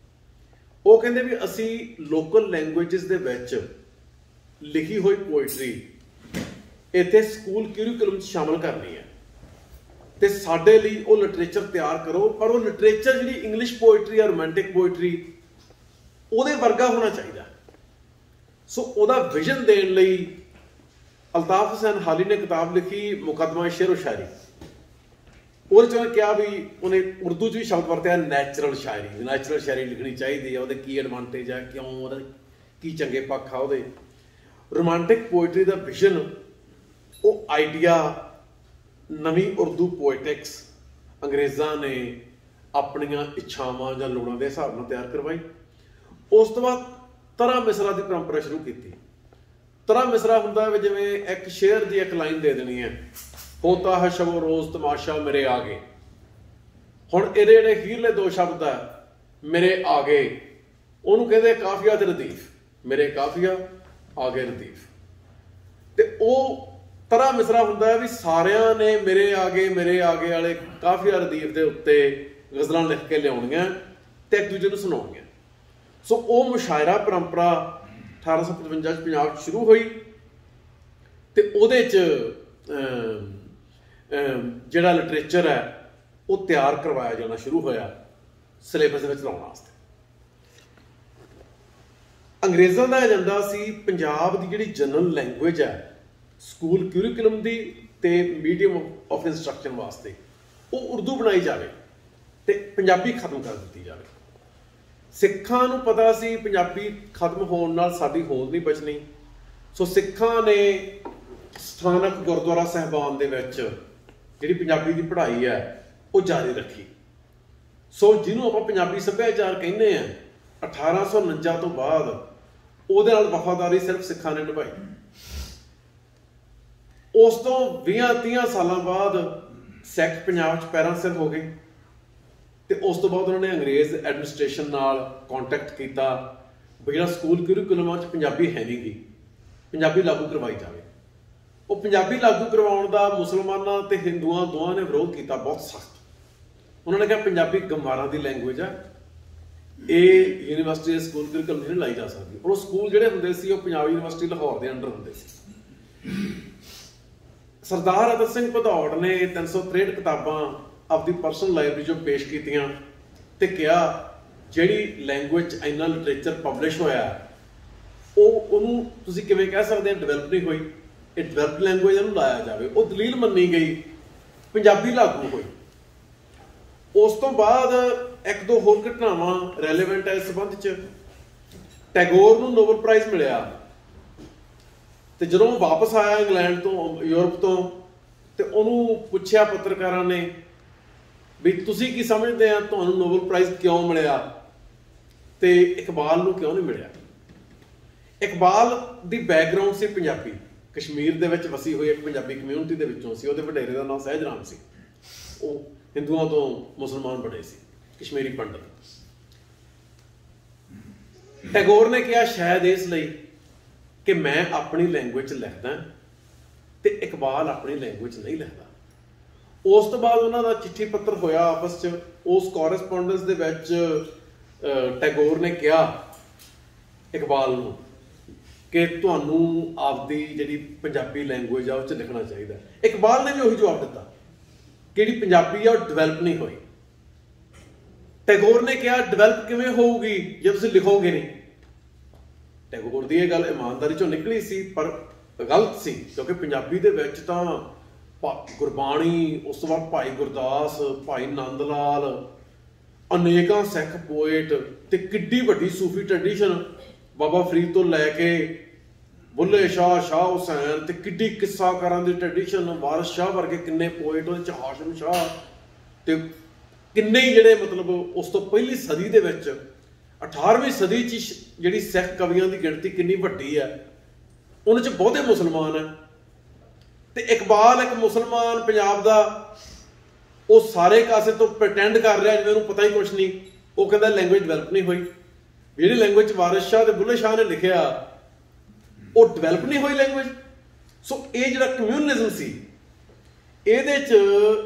ਉਹ ਕਹਿੰਦੇ ਵੀ ਅਸੀਂ ਲੋਕਲ ਲੈਂਗੁਏਜਸ ਦੇ ਵਿੱਚ ਲਿਖੀ ਹੋਈ ਪੋਇਟਰੀ ਇੱਥੇ ਸਕੂਲ ਕਿਊਰੀਕੁਲਮ 'ਚ ਸ਼ਾਮਲ ਕਰਨੀ ਹੈ ਤੇ ਸਾਡੇ ਲਈ ਉਹ ਲਿਟਰੇਚਰ ਤਿਆਰ ਕਰੋ, ਪਰ ਉਹ ਲਿਟਰੇਚਰ ਜਿਹੜੀ ਇੰਗਲਿਸ਼ ਪੋਇਟਰੀ ਆ, ਰੋਮਾਂਟਿਕ ਪੋਇਟਰੀ, ਉਹਦੇ ਵਰਗਾ ਹੋਣਾ ਚਾਹੀਦਾ। ਸੋ ਉਹਦਾ ਵਿਜ਼ਨ ਦੇਣ ਲਈ ਅਲਤਾਫ ਹੁਸੈਨ ਹਾਲੀ ਨੇ ਕਿਤਾਬ ਲਿਖੀ ਮੁਕੱਦਮਾ ਸ਼ੇਰ ਓ ਸ਼ਾਇਰੀ। ਉਹਦੇ 'ਚ ਉਹਨੇ ਕਿਹਾ ਵੀ ਉਹਨੇ ਉਰਦੂ 'ਚ ਵੀ ਸ਼ਬਦ ਵਰਤਿਆ ਨੈਚੁਰਲ ਸ਼ਾਇਰੀ। ਨੈਚੁਰਲ ਸ਼ਾਇਰੀ ਲਿਖਣੀ ਚਾਹੀਦੀ ਹੈ, ਉਹਦੇ ਕੀ ਐਡਵਾਂਟੇਜ ਹੈ, ਕਿਉਂ ਉਹਦੇ ਕੀ ਚੰਗੇ ਪੱਖ ਆ ਉਹਦੇ। ਰੋਮਾਂਟਿਕ ਪੋਇਟਰੀ ਦਾ ਵਿਜ਼ਨ, ਉਹ ਆਈਡੀਆ ਨਵੀਂ ਉਰਦੂ ਪੋਇਟਿਕਸ ਅੰਗਰੇਜ਼ਾਂ ਨੇ ਆਪਣੀਆਂ ਇੱਛਾਵਾਂ ਜਾਂ ਲੋੜਾਂ ਦੇ ਹਿਸਾਬ ਨਾਲ ਤਿਆਰ ਕਰਵਾਈ। ਉਸ ਤੋਂ ਬਾਅਦ ਤਰ੍ਹਾਂ ਮਿਸਰਾ ਦੀ ਪਰੰਪਰਾ ਸ਼ੁਰੂ ਕੀਤੀ। ਤਰ੍ਹਾਂ ਮਿਸਰਾ ਹੁੰਦਾ ਵੀ ਜਿਵੇਂ ਇੱਕ ਸ਼ੇਰ ਦੀ ਇੱਕ ਲਾਈਨ ਦੇ ਦੇਣੀ ਹੈ, ਹੋਤਾ ਹੈ ਸ਼ਬੋ ਰੋਜ਼ ਤਮਾਸ਼ਾ ਮੇਰੇ ਆ ਗਏ। ਹੁਣ ਇਹਦੇ ਜਿਹੜੇ ਹੀਰਲੇ ਦੋ ਸ਼ਬਦ ਆ, ਮੇਰੇ ਆ ਗਏ, ਉਹਨੂੰ ਕਹਿੰਦੇ ਕਾਫੀਆ ਤੇ ਰਦੀਫ। ਮੇਰੇ ਕਾਫੀਆ, ਆ ਗਏ ਰਦੀਫ। ਤੇ ਉਹ ਤਰ੍ਹਾਂ ਮਿਸਰਾ ਹੁੰਦਾ ਹੈ ਵੀ ਸਾਰਿਆਂ ਨੇ ਮੇਰੇ ਆ ਗਏ ਮੇਰੇ ਆ ਗਏ ਵਾਲੇ ਕਾਫੀਆ ਰਦੀਫ ਦੇ ਉੱਤੇ ਗਜ਼ਲਾਂ ਲਿਖ ਕੇ ਲਿਆਉਣੀਆਂ ਤੇ ਇੱਕ ਦੂਜੇ ਨੂੰ ਸੁਣਾਉਣੀਆਂ। ਸੋ ਉਹ ਮੁਸ਼ਾਇਰਾ ਪਰੰਪਰਾ ਅਠਾਰਾਂ ਸੌ ਪਚਵੰਜਾ 'ਚ ਪੰਜਾਬ 'ਚ ਸ਼ੁਰੂ ਹੋਈ ਤੇ ਉਹਦੇ 'ਚ ਜਿਹੜਾ ਲਿਟਰੇਚਰ ਹੈ ਉਹ ਤਿਆਰ ਕਰਵਾਇਆ ਜਾਣਾ ਸ਼ੁਰੂ ਹੋਇਆ ਸਿਲੇਬਸ ਦੇ ਵਿੱਚ ਲਾਉਣ ਵਾਸਤੇ। ਅੰਗਰੇਜ਼ਾਂ ਦਾ ਏਜੰਡਾ ਸੀ ਪੰਜਾਬ ਦੀ ਜਿਹੜੀ ਜਨਰਲ ਲੈਂਗੁਏਜ ਹੈ ਸਕੂਲ ਕਿਊਰੀਕੁਲਮ ਦੀ ਤੇ ਮੀਡੀਅਮ ਆਫ ਇੰਸਟਰਕਸ਼ਨ ਵਾਸਤੇ, ਉਹ ਉਰਦੂ ਬਣਾਈ ਜਾਵੇ ਤੇ ਪੰਜਾਬੀ ਖਤਮ ਕਰ ਦਿੱਤੀ ਜਾਵੇ। ਸਿੱਖਾਂ ਨੂੰ ਪਤਾ ਸੀ ਪੰਜਾਬੀ ਖਤਮ ਹੋਣ ਨਾਲ ਸਾਡੀ ਹੋਂਦ ਨਹੀਂ ਬਚਣੀ। ਸੋ ਸਿੱਖਾਂ ਨੇ ਸਥਾਨਕ ਗੁਰਦੁਆਰਾ ਸਾਹਿਬਾਨ ਦੇ ਵਿੱਚ ਜਿਹੜੀ ਪੰਜਾਬੀ ਦੀ ਪੜ੍ਹਾਈ ਹੈ ਉਹ ਜਾਰੀ ਰੱਖੀ। ਸੋ ਜਿਹਨੂੰ ਆਪਾਂ ਪੰਜਾਬੀ ਸੱਭਿਆਚਾਰ ਕਹਿੰਦੇ ਆ, ਅਠਾਰਾਂ ਸੌ ਉਣੰਜਾ ਤੋਂ ਬਾਅਦ ਉਹਦੇ ਨਾਲ ਵਫਾਦਾਰੀ ਸਿਰਫ ਸਿੱਖਾਂ ਨੇ ਨਿਭਾਈ। ਉਸ ਤੋਂ ਵੀਹਾਂ ਤੀਹਾਂ ਸਾਲਾਂ ਬਾਅਦ ਸਿੱਖ ਪੰਜਾਬ 'ਚ ਪੈਰਾਂ ਸਿਰ ਹੋ ਗਏ ਤੇ ਉਸ ਤੋਂ ਬਾਅਦ ਉਹਨਾਂ ਨੇ ਅੰਗਰੇਜ਼ ਐਡਮਿਨਿਸਟ੍ਰੇਸ਼ਨ ਨਾਲ ਕੰਟੈਕਟ ਕੀਤਾ ਵੀ ਜਿਹੜਾ ਸਕੂਲ ਕਿਊਰੀਕੁਲਮਾਂ 'ਚ ਪੰਜਾਬੀ ਹੈ ਨਹੀਂ ਗੀ, ਪੰਜਾਬੀ ਲਾਗੂ ਕਰਵਾਈ ਜਾਵੇ। ਉਹ ਪੰਜਾਬੀ ਲਾਗੂ ਕਰਵਾਉਣ ਦਾ ਮੁਸਲਮਾਨਾਂ ਤੇ ਹਿੰਦੂਆਂ ਦੋਵਾਂ ਨੇ ਵਿਰੋਧ ਕੀਤਾ ਬਹੁਤ ਸਖਤ। ਉਹਨਾਂ ਨੇ ਕਿਹਾ ਪੰਜਾਬੀ ਗਮਾਰਾਂ ਦੀ ਲੈਂਗੁਏਜ ਆ, ਇਹ ਯੂਨੀਵਰਸਿਟੀ ਦੇ ਸਕੂਲ ਕਰਿਕੂਲਮ ਨਹੀਂ ਲਾਈ ਜਾ ਸਕਦੀ। ਉਹ ਸਕੂਲ ਜਿਹੜੇ ਹੁੰਦੇ ਸੀ ਉਹ ਪੰਜਾਬ ਯੂਨੀਵਰਸਿਟੀ ਲਾਹੌਰ ਦੇ ਅੰਡਰ ਹੁੰਦੇ ਸੀ। ਸਰਦਾਰ ਅਤਰ ਸਿੰਘ ਭਦੌੜ ਨੇ ਤਿੰਨ ਸੌ ਤਰੇਹਠ ਕਿਤਾਬਾਂ ਆਪਦੀ ਪਰਸਨਲ ਲਾਇਬ੍ਰੇਰੀ 'ਚੋਂ ਪੇਸ਼ ਕੀਤੀਆਂ ਤੇ ਕਿਹਾ ਜਿਹੜੀ ਲੈਂਗੁਏਜ 'ਚ ਇੰਨਾ ਲਿਟਰੇਚਰ ਪਬਲਿਸ਼ ਹੋਇਆ ਉਹ ਉਹਨੂੰ ਤੁਸੀਂ ਕਿਵੇਂ ਕਹਿ ਸਕਦੇ ਆ ਡਿਵੈਲਪ ਨਹੀਂ ਹੋਈ, ਇਹ ਡਿਵੈਲਪ ਲੈਂਗੁਏਜ ਇਹਨੂੰ ਲਾਇਆ ਜਾਵੇ। ਉਹ ਦਲੀਲ ਮੰਨੀ ਗਈ, ਪੰਜਾਬੀ ਲਾਗੂ ਹੋਈ। ਉਸ ਤੋਂ ਬਾਅਦ ਇੱਕ ਦੋ ਹੋਰ ਘਟਨਾਵਾਂ ਰੈਲੇਵੈਂਟ ਹੈ ਇਸ ਸੰਬੰਧ 'ਚ। ਟੈਗੋਰ ਨੂੰ ਨੋਬਲ ਪ੍ਰਾਈਜ਼ ਮਿਲਿਆ ਤੇ ਜਦੋਂ ਵਾਪਸ ਆਇਆ ਇੰਗਲੈਂਡ ਤੋਂ, ਯੂਰਪ ਤੋਂ, ਤੇ ਉਹਨੂੰ ਪੁੱਛਿਆ ਪੱਤਰਕਾਰਾਂ ਨੇ ਵੀ ਤੁਸੀਂ ਕੀ ਸਮਝਦੇ ਆ ਤੁਹਾਨੂੰ ਨੋਬਲ ਪ੍ਰਾਈਜ਼ ਕਿਉਂ ਮਿਲਿਆ ਤੇ ਇਕਬਾਲ ਨੂੰ ਕਿਉਂ ਨਹੀਂ ਮਿਲਿਆ। ਇਕਬਾਲ ਦੀ ਬੈਕਗਰਾਉਂਡ ਸੀ ਪੰਜਾਬੀ, ਕਸ਼ਮੀਰ ਦੇ ਵਿੱਚ ਵਸੀ ਹੋਈ ਇੱਕ ਪੰਜਾਬੀ ਕਮਿਊਨਿਟੀ ਦੇ ਵਿੱਚੋਂ ਸੀ। ਉਹਦੇ ਵਡੇਰੇ ਦਾ ਨਾਮ ਸਹਿਜ ਰਾਮ ਸੀ। ਉਹ ਹਿੰਦੂਆਂ ਤੋਂ ਮੁਸਲਮਾਨ ਬਣੇ ਸੀ, ਕਸ਼ਮੀਰੀ ਪੰਡਤ। ਟੈਗੋਰ ਨੇ ਕਿਹਾ ਸ਼ਾਇਦ ਇਸ ਲਈ ਕਿ ਮੈਂ ਆਪਣੀ ਲੈਂਗੁਏਜ 'ਚ ਲਿਖਦਾ ਤੇ ਇਕਬਾਲ ਆਪਣੀ ਲੈਂਗੁਏਜ 'ਚ ਨਹੀਂ ਲਿਖਦਾ। ਉਸ ਤੋਂ ਬਾਅਦ ਉਹਨਾਂ ਦਾ ਚਿੱਠੀ ਪੱਤਰ ਹੋਇਆ ਆਪਸ 'ਚ। ਉਸ ਕੋਰਸਪੋਂਡੈਂਸ ਦੇ ਵਿੱਚ ਟੈਗੋਰ ਨੇ ਕਿਹਾ ਇਕਬਾਲ ਨੂੰ ਕਿ ਤੁਹਾਨੂੰ ਆਪਦੀ ਜਿਹੜੀ ਪੰਜਾਬੀ ਲੈਂਗੁਏਜ ਆ ਉਹ 'ਚ ਲਿਖਣਾ ਚਾਹੀਦਾ। ਇਕਬਾਲ ਨੇ ਵੀ ਉਹੀ ਜਵਾਬ ਦਿੱਤਾ ਕਿ ਜਿਹੜੀ ਪੰਜਾਬੀ ਆ ਉਹ ਡਿਵੈਲਪ ਨਹੀਂ ਹੋਈ। ਟੈਗੋਰ ਨੇ ਕਿਹਾ ਡਿਵੈਲਪ ਕਿਵੇਂ ਹੋਊਗੀ ਜੇ ਤੁਸੀਂ ਲਿਖੋਗੇ ਨਹੀਂ। ਟੈਗੋਰ ਦੀ ਇਹ ਗੱਲ ਇਮਾਨਦਾਰੀ 'ਚੋਂ ਨਿਕਲੀ ਸੀ ਪਰ ਗਲਤ ਸੀ, ਕਿਉਂਕਿ ਪੰਜਾਬੀ ਦੇ ਵਿੱਚ ਤਾਂ ਗੁਰਬਾਣੀ, ਉਸ ਤੋਂ ਬਾਅਦ ਭਾਈ ਗੁਰਦਾਸ, ਭਾਈ ਨੰਦ ਲਾਲ, ਅਨੇਕਾਂ ਸਿੱਖ ਪੋਇਟ ਤੇ ਕਿੱਡੀ ਵੱਡੀ ਸੂਫੀ ਟ੍ਰੈਡੀਸ਼ਨ ਬਾਬਾ ਫਰੀਦ ਤੋਂ ਲੈ ਕੇ ਬੁੱਲੇ ਸ਼ਾਹ, ਸ਼ਾਹ ਹੁਸੈਨ ਤੇ ਕਿੱਡੀ ਕਿੱਸਾਕਾਰਾਂ ਦੀ ਟ੍ਰੈਡੀਸ਼ਨ, ਵਾਰਿਸ ਸ਼ਾਹ ਵਰਗੇ ਕਿੰਨੇ ਪੋਇਟ, ਉਹਦੇ 'ਚ ਹਾਸ਼ਮ ਸ਼ਾਹ ਤੇ ਕਿੰਨੇ ਹੀ ਜਿਹੜੇ ਮਤਲਬ ਉਸ ਤੋਂ ਪਹਿਲੀ ਸਦੀ ਦੇ ਵਿੱਚ ਅਠਾਰਵੀਂ ਸਦੀ 'ਚ ਜਿਹੜੀ ਸਿੱਖ ਕਵੀਆਂ ਦੀ ਗਿਣਤੀ ਕਿੰਨੀ ਵੱਡੀ ਹੈ, ਉਹਨਾਂ 'ਚ ਬਹੁਤੇ ਮੁਸਲਮਾਨ ਹੈ। ਤੇ ਇਕਬਾਲ ਇੱਕ ਮੁਸਲਮਾਨ ਪੰਜਾਬ ਦਾ, ਉਹ ਸਾਰੇ ਕਾਸੇ ਤੋਂ ਪ੍ਰਟੈਂਡ ਕਰ ਰਿਹਾ ਜਿਵੇਂ ਉਹਨੂੰ ਪਤਾ ਹੀ ਕੁਛ ਨਹੀਂ। ਉਹ ਕਹਿੰਦਾ ਲੈਂਗੁਏਜ ਡਿਵੈਲਪ ਨਹੀਂ ਹੋਈ। ਜਿਹੜੀ ਲੈਂਗੁਏਜ ਵਾਰਿਸ ਸ਼ਾਹ ਤੇ ਬੁੱਲੇ ਸ਼ਾਹ ਨੇ ਲਿਖਿਆ ਉਹ ਡਿਵੈਲਪ ਨਹੀਂ ਹੋਈ ਲੈਂਗੁਏਜ। ਸੋ ਇਹ ਜਿਹੜਾ ਕਮਿਊਨਲਿਜ਼ਮ ਸੀ ਇਹਦੇ 'ਚ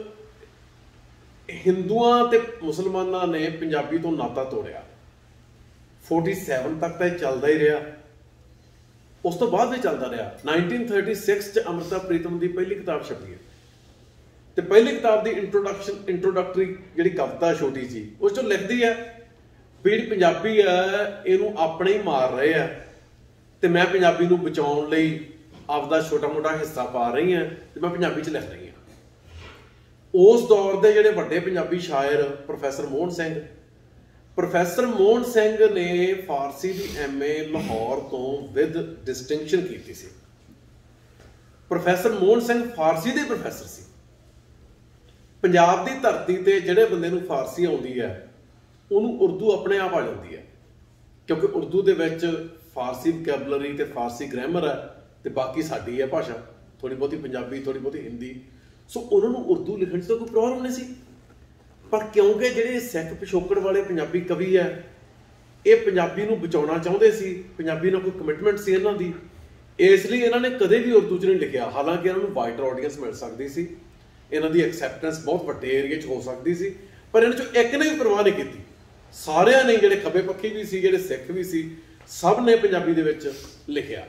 ਹਿੰਦੂਆਂ ਤੇ ਮੁਸਲਮਾਨਾਂ ਨੇ ਪੰਜਾਬੀ ਤੋਂ ਨਾਤਾ ਤੋੜਿਆ। ਸੈਂਤਾਲੀ ਤੱਕ ਤਾਂ ਇਹ ਚੱਲਦਾ ਹੀ ਰਿਹਾ, ਉਸ ਤੋਂ ਬਾਅਦ ਵੀ ਚੱਲਦਾ ਰਿਹਾ। ਨਾਈਨਟੀਨ ਥਰਟੀ ਸਿਕਸ 'ਚ ਅੰਮ੍ਰਿਤਾ ਪ੍ਰੀਤਮ ਦੀ ਪਹਿਲੀ ਕਿਤਾਬ ਛਪੀ ਹੈ ਤੇ ਪਹਿਲੀ ਕਿਤਾਬ ਦੀ ਇੰਟਰੋਡਕਸ਼ਨ ਇੰਟਰੋਡਕਟਰੀ ਜਿਹੜੀ ਕਵਿਤਾ ਛੋਟੀ ਜੀ ਉਸ 'ਚੋਂ ਲਿਖਦੀ ਹੈ ਵੀ ਜਿਹੜੀ ਪੰਜਾਬੀ ਹੈ ਇਹਨੂੰ ਆਪਣੇ ਹੀ ਮਾਰ ਰਹੇ ਆ ਤੇ ਮੈਂ ਪੰਜਾਬੀ ਨੂੰ ਬਚਾਉਣ ਲਈ ਆਪਦਾ ਛੋਟਾ ਮੋਟਾ ਹਿੱਸਾ ਪਾ ਰਹੀ ਹਾਂ ਤੇ ਮੈਂ ਪੰਜਾਬੀ 'ਚ ਲਿਖ ਰਹੀ ਹਾਂ। ਉਸ ਦੌਰ ਦੇ ਜਿਹੜੇ ਵੱਡੇ ਪੰਜਾਬੀ ਸ਼ਾਇਰ ਪ੍ਰੋਫੈਸਰ ਮੋਹਨ ਸਿੰਘ ਪ੍ਰੋਫੈਸਰ ਮੋਹਨ ਸਿੰਘ ਨੇ ਫਾਰਸੀ ਦੀ ਐਮ ਏ ਲਾਹੌਰ ਤੋਂ ਵਿਦ ਡਿਸਟਿੰਕਸ਼ਨ ਕੀਤੀ ਸੀ। ਪ੍ਰੋਫੈਸਰ ਮੋਹਨ ਸਿੰਘ ਫਾਰਸੀ ਦੇ ਪ੍ਰੋਫੈਸਰ ਸੀ। ਪੰਜਾਬ ਦੀ ਧਰਤੀ ਤੇ ਜਿਹੜੇ ਬੰਦੇ ਨੂੰ ਫਾਰਸੀ ਆਉਂਦੀ ਹੈ ਉਹਨੂੰ ਉਰਦੂ ਆਪਣੇ ਆਪ ਆ ਜਾਂਦੀ ਹੈ, ਕਿਉਂਕਿ ਉਰਦੂ ਦੇ ਵਿੱਚ ਫਾਰਸੀ ਵੋਕੈਬਲਰੀ ਤੇ ਫਾਰਸੀ ਗ੍ਰਾਮਰ ਹੈ ਤੇ ਬਾਕੀ ਸਾਡੀ ਹੈ ਭਾਸ਼ਾ, ਥੋੜੀ ਬਹੁਤੀ ਪੰਜਾਬੀ, ਥੋੜੀ ਬਹੁਤੀ ਹਿੰਦੀ। ਸੋ ਉਹਨਾਂ ਨੂੰ ਉਰਦੂ ਲਿਖਣ 'ਚ ਤਾਂ ਕੋਈ ਪ੍ਰੋਬਲਮ ਨਹੀਂ ਸੀ। ਪਰ ਕਿਉਂਕਿ ਜਿਹੜੇ ਸਿੱਖ ਪਿਛੋਕੜ ਵਾਲੇ ਪੰਜਾਬੀ ਕਵੀ ਹੈ ਇਹ ਪੰਜਾਬੀ ਨੂੰ ਬਚਾਉਣਾ ਚਾਹੁੰਦੇ ਸੀ, ਪੰਜਾਬੀ ਨਾਲ ਕੋਈ ਕਮਿਟਮੈਂਟ ਸੀ ਇਹਨਾਂ ਦੀ, ਇਸ ਲਈ ਇਹਨਾਂ ਨੇ ਕਦੇ ਵੀ ਉਰਦੂ 'ਚ ਨਹੀਂ ਲਿਖਿਆ। ਹਾਲਾਂਕਿ ਇਹਨਾਂ ਨੂੰ ਵਾਈਡਰ ਆਡੀਅੰਸ ਮਿਲ ਸਕਦੀ ਸੀ, ਇਹਨਾਂ ਦੀ ਐਕਸੈਪਟੈਂਸ ਬਹੁਤ ਵੱਡੇ ਏਰੀਏ 'ਚ ਹੋ ਸਕਦੀ ਸੀ, ਪਰ ਇਹਨਾਂ 'ਚੋਂ ਇੱਕ ਨੇ ਵੀ ਪਰਵਾਹ ਨਹੀਂ ਕੀਤੀ। ਸਾਰਿਆਂ ਨੇ, ਜਿਹੜੇ ਖੱਬੇ ਪੱਖੀ ਵੀ ਸੀ, ਜਿਹੜੇ ਸਿੱਖ ਵੀ ਸੀ, ਸਭ ਨੇ ਪੰਜਾਬੀ ਦੇ ਵਿੱਚ ਲਿਖਿਆ।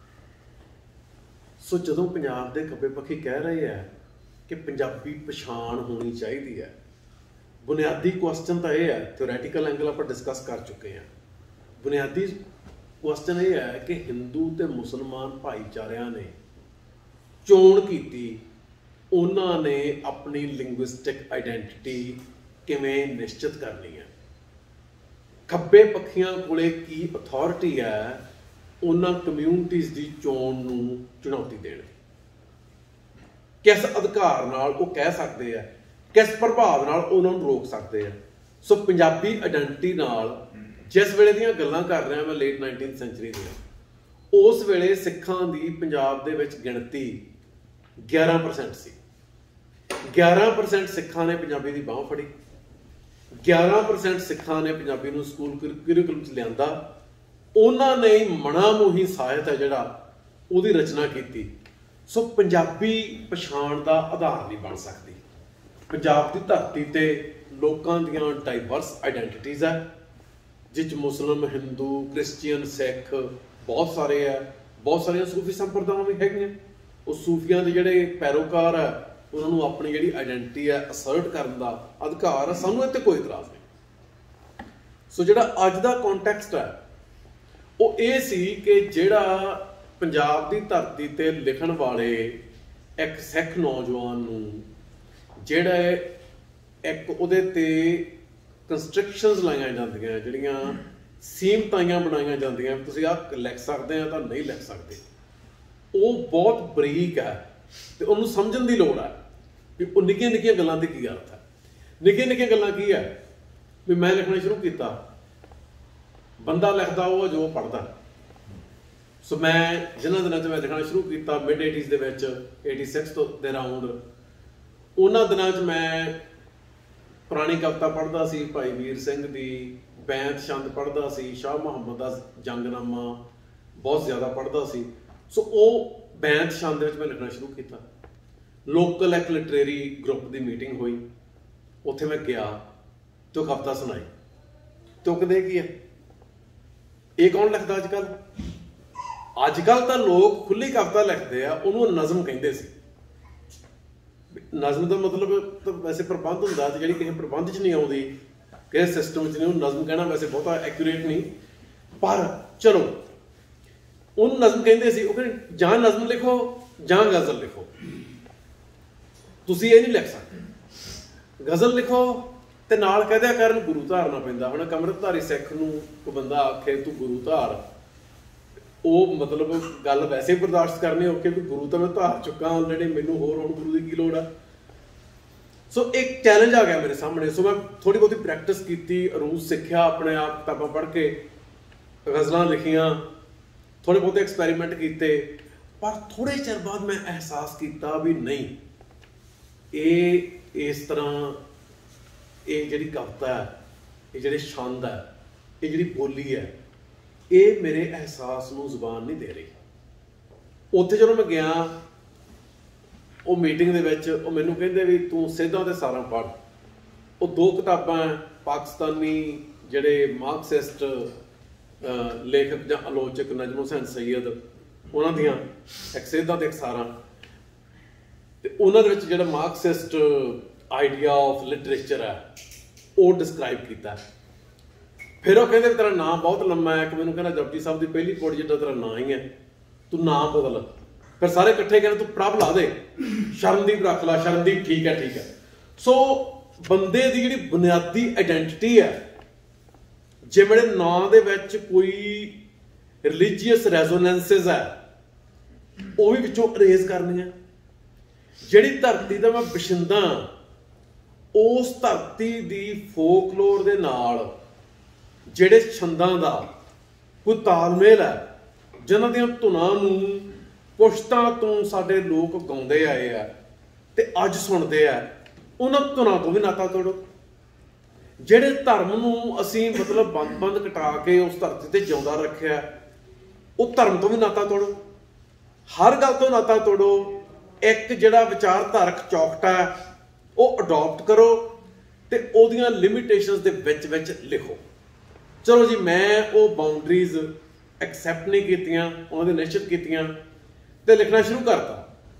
ਸੋ ਜਦੋਂ ਪੰਜਾਬ ਦੇ ਖੱਬੇ ਪੱਖੀ ਕਹਿ ਰਹੇ ਆ ਕਿ ਪੰਜਾਬੀ ਪਛਾਣ ਹੋਣੀ ਚਾਹੀਦੀ ਹੈ, ਬੁਨਿਆਦੀ ਕੁਐਸਚਨ ਤਾਂ ਇਹ ਹੈ, ਥਿਓਰੈਟੀਕਲ ਐਂਗਲ ਆਪਾਂ ਡਿਸਕਸ ਕਰ ਚੁੱਕੇ ਹਾਂ। ਬੁਨਿਆਦੀ ਕੁਐਸਚਨ ਇਹ ਹੈ ਕਿ ਹਿੰਦੂ ਤੇ ਮੁਸਲਮਾਨ ਭਾਈਚਾਰਿਆਂ ਨੇ ਚੋਣ ਕੀਤੀ, ਉਹਨਾਂ ਨੇ ਆਪਣੀ ਲਿੰਗੁਇਸਟਿਕ ਆਈਡੈਂਟਿਟੀ ਕਿਵੇਂ ਨਿਸ਼ਚਿਤ ਕਰਨੀ ਹੈ। ਖੱਬੇ ਪੱਖੀਆਂ ਕੋਲੇ ਕੀ ਅਥਾਰਟੀ ਹੈ ਉਹਨਾਂ ਕਮਿਊਨਿਟੀਜ਼ ਦੀ ਚੋਣ ਨੂੰ ਚੁਣੌਤੀ ਦੇਣ ਦੀ? ਕਿਸ ਅਧਿਕਾਰ ਨਾਲ ਉਹ ਕਹਿ ਸਕਦੇ ਆ, ਕਿਸ ਪ੍ਰਭਾਵ ਨਾਲ ਉਹਨਾਂ ਨੂੰ ਰੋਕ ਸਕਦੇ ਆ? ਸੋ ਪੰਜਾਬੀ ਆਇਡੈਂਟਿਟੀ ਨਾਲ ਜਿਸ ਵੇਲੇ ਦੀਆਂ ਗੱਲਾਂ ਕਰ ਰਿਹਾ ਮੈਂ, ਲੇਟ ਨਾਈਨਟੀਨਥ ਸੈਂਚੁਰੀ ਦੀਆਂ, ਉਸ ਵੇਲੇ ਸਿੱਖਾਂ ਦੀ ਪੰਜਾਬ ਦੇ ਵਿੱਚ ਗਿਣਤੀ ਗਿਆਰਾਂ ਪਰਸੈਂਟ ਸੀ। ਗਿਆਰਾਂ ਪਰਸੈਂਟ ਸਿੱਖਾਂ ਨੇ ਪੰਜਾਬੀ ਦੀ ਬਾਂਹ ਫੜੀ, ਗਿਆਰਾਂ ਪਰਸੈਂਟ ਸਿੱਖਾਂ ਨੇ ਪੰਜਾਬੀ ਨੂੰ ਸਕੂਲ ਕਰਿਕੂਲਮ 'ਚ ਲਿਆਂਦਾ। ਉਹਨਾਂ ਨੇ ਮਣਾ ਮੋਹੀ ਸਾਹਿਤ ਹੈ ਜਿਹੜਾ ਉਹਦੀ ਰਚਨਾ ਕੀਤੀ। ਸੋ ਪੰਜਾਬੀ ਪਛਾਣ ਦਾ ਆਧਾਰ ਨਹੀਂ ਬਣ ਸਕਦੀ। ਪੰਜਾਬ ਦੀ ਧਰਤੀ ਤੇ ਲੋਕਾਂ ਦੀਆਂ ਡਾਈਵਰਸ ਆਈਡੈਂਟੀਟੀਜ਼ ਹੈ, ਜਿਸ 'ਚ ਮੁਸਲਿਮ, ਹਿੰਦੂ, ਕ੍ਰਿਸਚੀਅਨ, ਸਿੱਖ ਬਹੁਤ ਸਾਰੇ ਹੈ। ਬਹੁਤ ਸਾਰੀਆਂ ਸੂਫੀ ਸੰਪਰਦਾਵਾਂ ਵੀ ਹੈਗੀਆਂ। ਉਹ ਸੂਫੀਆਂ ਦੇ ਜਿਹੜੇ ਪੈਰੋਕਾਰ ਹੈ ਉਹਨਾਂ ਨੂੰ ਆਪਣੀ ਜਿਹੜੀ ਆਈਡੈਂਟਿਟੀ ਹੈ ਅਸਰਟ ਕਰਨ ਦਾ ਅਧਿਕਾਰ ਹੈ। ਸਾਨੂੰ ਇਹ 'ਤੇ ਕੋਈ ਇਤਰਾਜ਼ ਨਹੀਂ। ਸੋ ਜਿਹੜਾ ਅੱਜ ਦਾ ਕੰਟੈਕਸਟ ਹੈ ਉਹ ਇਹ ਸੀ ਕਿ ਜਿਹੜਾ ਪੰਜਾਬ ਦੀ ਧਰਤੀ ਤੇ ਲਿਖਣ ਵਾਲੇ ਇੱਕ ਸਿੱਖ ਨੌਜਵਾਨ ਨੂੰ ਜਿਹੜਾ ਇੱਕ ਉਹਦੇ ਤੇ ਕੰਸਟਰਕਸ਼ਨਸ ਲਾਈਆਂ ਜਾਂਦੀਆਂ, ਜਿਹੜੀਆਂ ਸੀਮਤਾਈਆਂ ਬਣਾਈਆਂ ਜਾਂਦੀਆਂ, ਤੁਸੀਂ ਆਹ ਲਿਖ ਸਕਦੇ ਆ ਤਾਂ ਨਹੀਂ ਲਿਖ ਸਕਦੇ, ਉਹ ਬਹੁਤ ਬਰੀਕ ਹੈ ਤੇ ਉਹਨੂੰ ਸਮਝਣ ਦੀ ਲੋੜ ਹੈ ਵੀ ਉਹ ਨਿੱਕੀਆਂ ਨਿੱਕੀਆਂ ਗੱਲਾਂ ਦੇ ਕੀ ਅਰਥ ਹੈ। ਨਿੱਕੀਆਂ ਨਿੱਕੀਆਂ ਗੱਲਾਂ ਕੀ ਹੈ ਵੀ ਮੈਂ ਲਿਖਣਾ ਸ਼ੁਰੂ ਕੀਤਾ, ਬੰਦਾ ਲਿਖਦਾ ਉਹ ਜੋ ਪੜ੍ਹਦਾ। ਸੋ ਮੈਂ ਜਿਨ੍ਹਾਂ ਦਿਨਾਂ 'ਚ ਮੈਂ ਲਿਖਣਾ ਸ਼ੁਰੂ ਕੀਤਾ ਮਿਡ ਏਟੀਜ਼ ਦੇ ਵਿੱਚ, ਏਟੀ ਸਿਕਸ ਤੋਂ ਦੇ ਰਾਊਂਡ, ਉਹਨਾਂ ਦਿਨਾਂ 'ਚ ਮੈਂ ਪੁਰਾਣੀ ਕਵਿਤਾ ਪੜ੍ਹਦਾ ਸੀ, ਭਾਈ ਵੀਰ ਸਿੰਘ ਦੀ ਬੈਂਤ ਛੰਦ ਪੜ੍ਹਦਾ ਸੀ, ਸ਼ਾਹ ਮੁਹੰਮਦ ਦਾ ਜੰਗਨਾਮਾ ਬਹੁਤ ਜ਼ਿਆਦਾ ਪੜ੍ਹਦਾ ਸੀ। ਸੋ ਉਹ ਬੈਂਤ ਛੰਦ ਦੇ ਵਿੱਚ ਮੈਂ ਲਿਖਣਾ ਸ਼ੁਰੂ ਕੀਤਾ। ਲੋਕਲ ਇੱਕ ਲਿਟਰੇਰੀ ਗਰੁੱਪ ਦੀ ਮੀਟਿੰਗ ਹੋਈ, ਉੱਥੇ ਮੈਂ ਗਿਆ ਤੇ ਉਹ ਕਵਿਤਾ ਸੁਣਾਈ। ਤੁਕਦੇ ਕੀ ਹੈ, ਇਹ ਕੌਣ ਲਿਖਦਾ ਅੱਜ ਕੱਲ੍ਹ? ਅੱਜ ਕੱਲ੍ਹ ਤਾਂ ਲੋਕ ਖੁੱਲੀ ਕਵਿਤਾ ਲਿਖਦੇ ਆ, ਉਹਨੂੰ ਨਜ਼ਮ ਕਹਿੰਦੇ ਸੀ। ਨਜ਼ਮ ਦਾ ਮਤਲਬ ਤਾਂ ਵੈਸੇ ਪ੍ਰਬੰਧ ਹੁੰਦਾ, ਤੇ ਜਿਹੜੀ ਕਿਸੇ ਪ੍ਰਬੰਧ 'ਚ ਨਹੀਂ ਆਉਂਦੀ, ਕਿਸੇ ਸਿਸਟਮ 'ਚ ਨਹੀਂ, ਉਹਨੂੰ ਨਜ਼ਮ ਕਹਿਣਾ ਵੈਸੇ ਬਹੁਤਾ ਐਕੂਰੇਟ ਨਹੀਂ, ਪਰ ਚਲੋ ਉਹਨੂੰ ਨਜ਼ਮ ਕਹਿੰਦੇ ਸੀ। ਉਹ ਕਹਿੰਦੇ ਜਾਂ ਨਜ਼ਮ ਲਿਖੋ ਜਾਂ ਗਜ਼ਲ ਲਿਖੋ, ਤੁਸੀਂ ਇਹ ਨਹੀਂ ਲਿਖ ਸਕਦੇ। ਗਜ਼ਲ ਲਿਖੋ ਤੇ ਨਾਲ ਕਹਿ ਦਿਆ ਕਰਨ ਗੁਰੂ ਧਾਰਨਾ ਪੈਂਦਾ। ਹੁਣ ਅੰਮ੍ਰਿਤਧਾਰੀ ਸਿੱਖ ਨੂੰ ਕੋਈ ਬੰਦਾ ਆਖੇ ਤੂੰ ਗੁਰੂ ਧਾਰ, ਉਹ ਮਤਲਬ ਗੱਲ ਵੈਸੇ ਬਰਦਾਸ਼ਤ ਕਰਨੀ ਔਖੀ ਵੀ ਗੁਰੂ ਤਾਂ ਮੈਂ ਧਾਰ ਚੁੱਕਾ ਆਲਰੇਡੀ, ਮੈਨੂੰ ਹੋਰ ਹੁਣ ਗੁਰੂ ਦੀ ਕੀ ਲੋੜ ਆ। ਸੋ ਇੱਕ ਚੈਲੰਜ ਆ ਗਿਆ ਮੇਰੇ ਸਾਹਮਣੇ। ਸੋ ਮੈਂ ਥੋੜ੍ਹੀ ਬਹੁਤੀ ਪ੍ਰੈਕਟਿਸ ਕੀਤੀ, ਅਰੂਜ ਸਿੱਖਿਆ, ਆਪਣੇ ਆਪ ਕਿਤਾਬਾਂ ਪੜ੍ਹ ਕੇ ਗਜ਼ਲਾਂ ਲਿਖੀਆਂ, ਥੋੜ੍ਹੇ ਬਹੁਤੇ ਐਕਸਪੈਰੀਮੈਂਟ ਕੀਤੇ। ਪਰ ਥੋੜ੍ਹੇ ਚਿਰ ਬਾਅਦ ਮੈਂ ਅਹਿਸਾਸ ਕੀਤਾ ਵੀ ਨਹੀਂ, ਇਹ ਇਸ ਤਰ੍ਹਾਂ ਇਹ ਜਿਹੜੀ ਕਵਿਤਾ ਹੈ, ਇਹ ਜਿਹੜੇ ਛੰਦ ਹੈ, ਇਹ ਜਿਹੜੀ ਬੋਲੀ ਹੈ, ਇਹ ਮੇਰੇ ਅਹਿਸਾਸ ਨੂੰ ਜ਼ੁਬਾਨ ਨਹੀਂ ਦੇ ਰਹੀ। ਉੱਥੇ ਜਦੋਂ ਮੈਂ ਗਿਆ ਉਹ ਮੀਟਿੰਗ ਦੇ ਵਿੱਚ, ਉਹ ਮੈਨੂੰ ਕਹਿੰਦੇ ਵੀ ਤੂੰ ਸਿੱਧਾਂ ਤੇ ਸਾਰਾਂ ਪੜ੍ਹ। ਉਹ ਦੋ ਕਿਤਾਬਾਂ ਪਾਕਿਸਤਾਨੀ ਜਿਹੜੇ ਮਾਰਕਸਿਸਟ ਲੇਖਕ ਜਾਂ ਆਲੋਚਕ ਨਜਮ ਹੁਸੈਨ ਸਈਦ ਉਹਨਾਂ ਦੀਆਂ, ਇੱਕ ਸਿੱਧਾਂ ਤੇ ਇੱਕ ਸਾਰਾਂ, ਤੇ ਉਹਨਾਂ ਦੇ ਵਿੱਚ ਜਿਹੜਾ ਮਾਰਕਸਿਸਟ ਆਈਡੀਆ ਆਫ ਲਿਟਰੇਚਰ ਹੈ ਉਹ ਡਿਸਕ੍ਰਾਈਬ ਕੀਤਾ। ਫਿਰ ਉਹ ਕਹਿੰਦੇ ਤੇਰਾ ਨਾਂ ਬਹੁਤ ਲੰਮਾ ਹੈ। ਇੱਕ ਮੈਨੂੰ ਕਹਿੰਦਾ ਜਪਜੀ ਸਾਹਿਬ ਦੀ ਪਹਿਲੀ ਪੌੜੀ ਜਿੱਦਾਂ ਤੇਰਾ ਨਾਂ ਹੀ ਹੈ, ਤੂੰ ਨਾਂ ਬਦਲ। ਫਿਰ ਸਾਰੇ ਇਕੱਠੇ ਕਹਿੰਦੇ ਤੂੰ ਪ੍ਰਭ ਲਾ ਦੇ, ਸ਼ਰਨਦੀਪ ਰੱਖ ਲਾ, ਸ਼ਰਨਦੀਪ ਠੀਕ ਹੈ ਠੀਕ ਹੈ। ਸੋ ਬੰਦੇ ਦੀ ਜਿਹੜੀ ਬੁਨਿਆਦੀ ਆਈਡੈਂਟਿਟੀ ਹੈ, ਜੇ ਮੇਰੇ ਨਾਂ ਦੇ ਵਿੱਚ ਕੋਈ ਰਿਲੀਜੀਅਸ ਰੈਜ਼ੋਨੈਂਸਿਸ ਹੈ, ਉਹ ਵੀ ਵਿੱਚੋਂ ਅਰੇਜ਼ ਕਰਨੀਆਂ। ਜਿਹੜੀ ਧਰਤੀ ਦਾ ਮੈਂ ਬਸ਼ਿੰਦਾ, ਉਸ ਧਰਤੀ ਦੀ ਫੋਕਲੋਰ ਦੇ ਨਾਲ ਜਿਹੜੇ ਛੰਦਾਂ ਦਾ ਕੋਈ ਤਾਲਮੇਲ ਹੈ, ਜਿਨ੍ਹਾਂ ਦੀਆਂ ਧੁਨਾਂ ਨੂੰ ਪੁਸ਼ਤਾਂ ਤੋਂ ਸਾਡੇ ਲੋਕ ਗਾਉਂਦੇ ਆਏ ਆ ਤੇ ਅੱਜ ਸੁਣਦੇ ਆ, ਉਹਨਾਂ ਧੁਨਾਂ ਤੋਂ ਵੀ ਨਾਤਾ ਤੋੜੋ। ਜਿਹੜੇ ਧਰਮ ਨੂੰ ਅਸੀਂ ਮਤਲਬ ਬੰਦ ਬੰਦ ਕਟਾ ਕੇ ਉਸ ਧਰਤੀ ਤੇ ਜਿਉਂਦਾ ਰੱਖਿਆ, ਉਹ ਧਰਮ ਤੋਂ ਵੀ ਨਾਤਾ ਤੋੜੋ। ਹਰ ਗੱਲ ਤੋਂ ਨਾਤਾ ਤੋੜੋ। ਇੱਕ ਜਿਹੜਾ ਵਿਚਾਰਧਾਰਕ ਚੌਕਟਾ ਹੈ ਉਹ ਅਡਾਪਟ ਕਰੋ ਤੇ ਉਹਦੀਆਂ ਲਿਮਿਟੇਸ਼ਨਸ ਦੇ ਵਿੱਚ ਵਿੱਚ ਲਿਖੋ। ਚਲੋ ਜੀ, ਮੈਂ ਉਹ ਬਾਉਂਡਰੀਜ਼ ਐਕਸੈਪਟ ਨਹੀਂ ਕੀਤੀਆਂ, ਉਹਨਾਂ ਦੇ ਨਿਸ਼ਚਿਤ ਕੀਤੀਆਂ ਤੇ ਲਿਖਣਾ ਸ਼ੁਰੂ ਕਰਤਾ।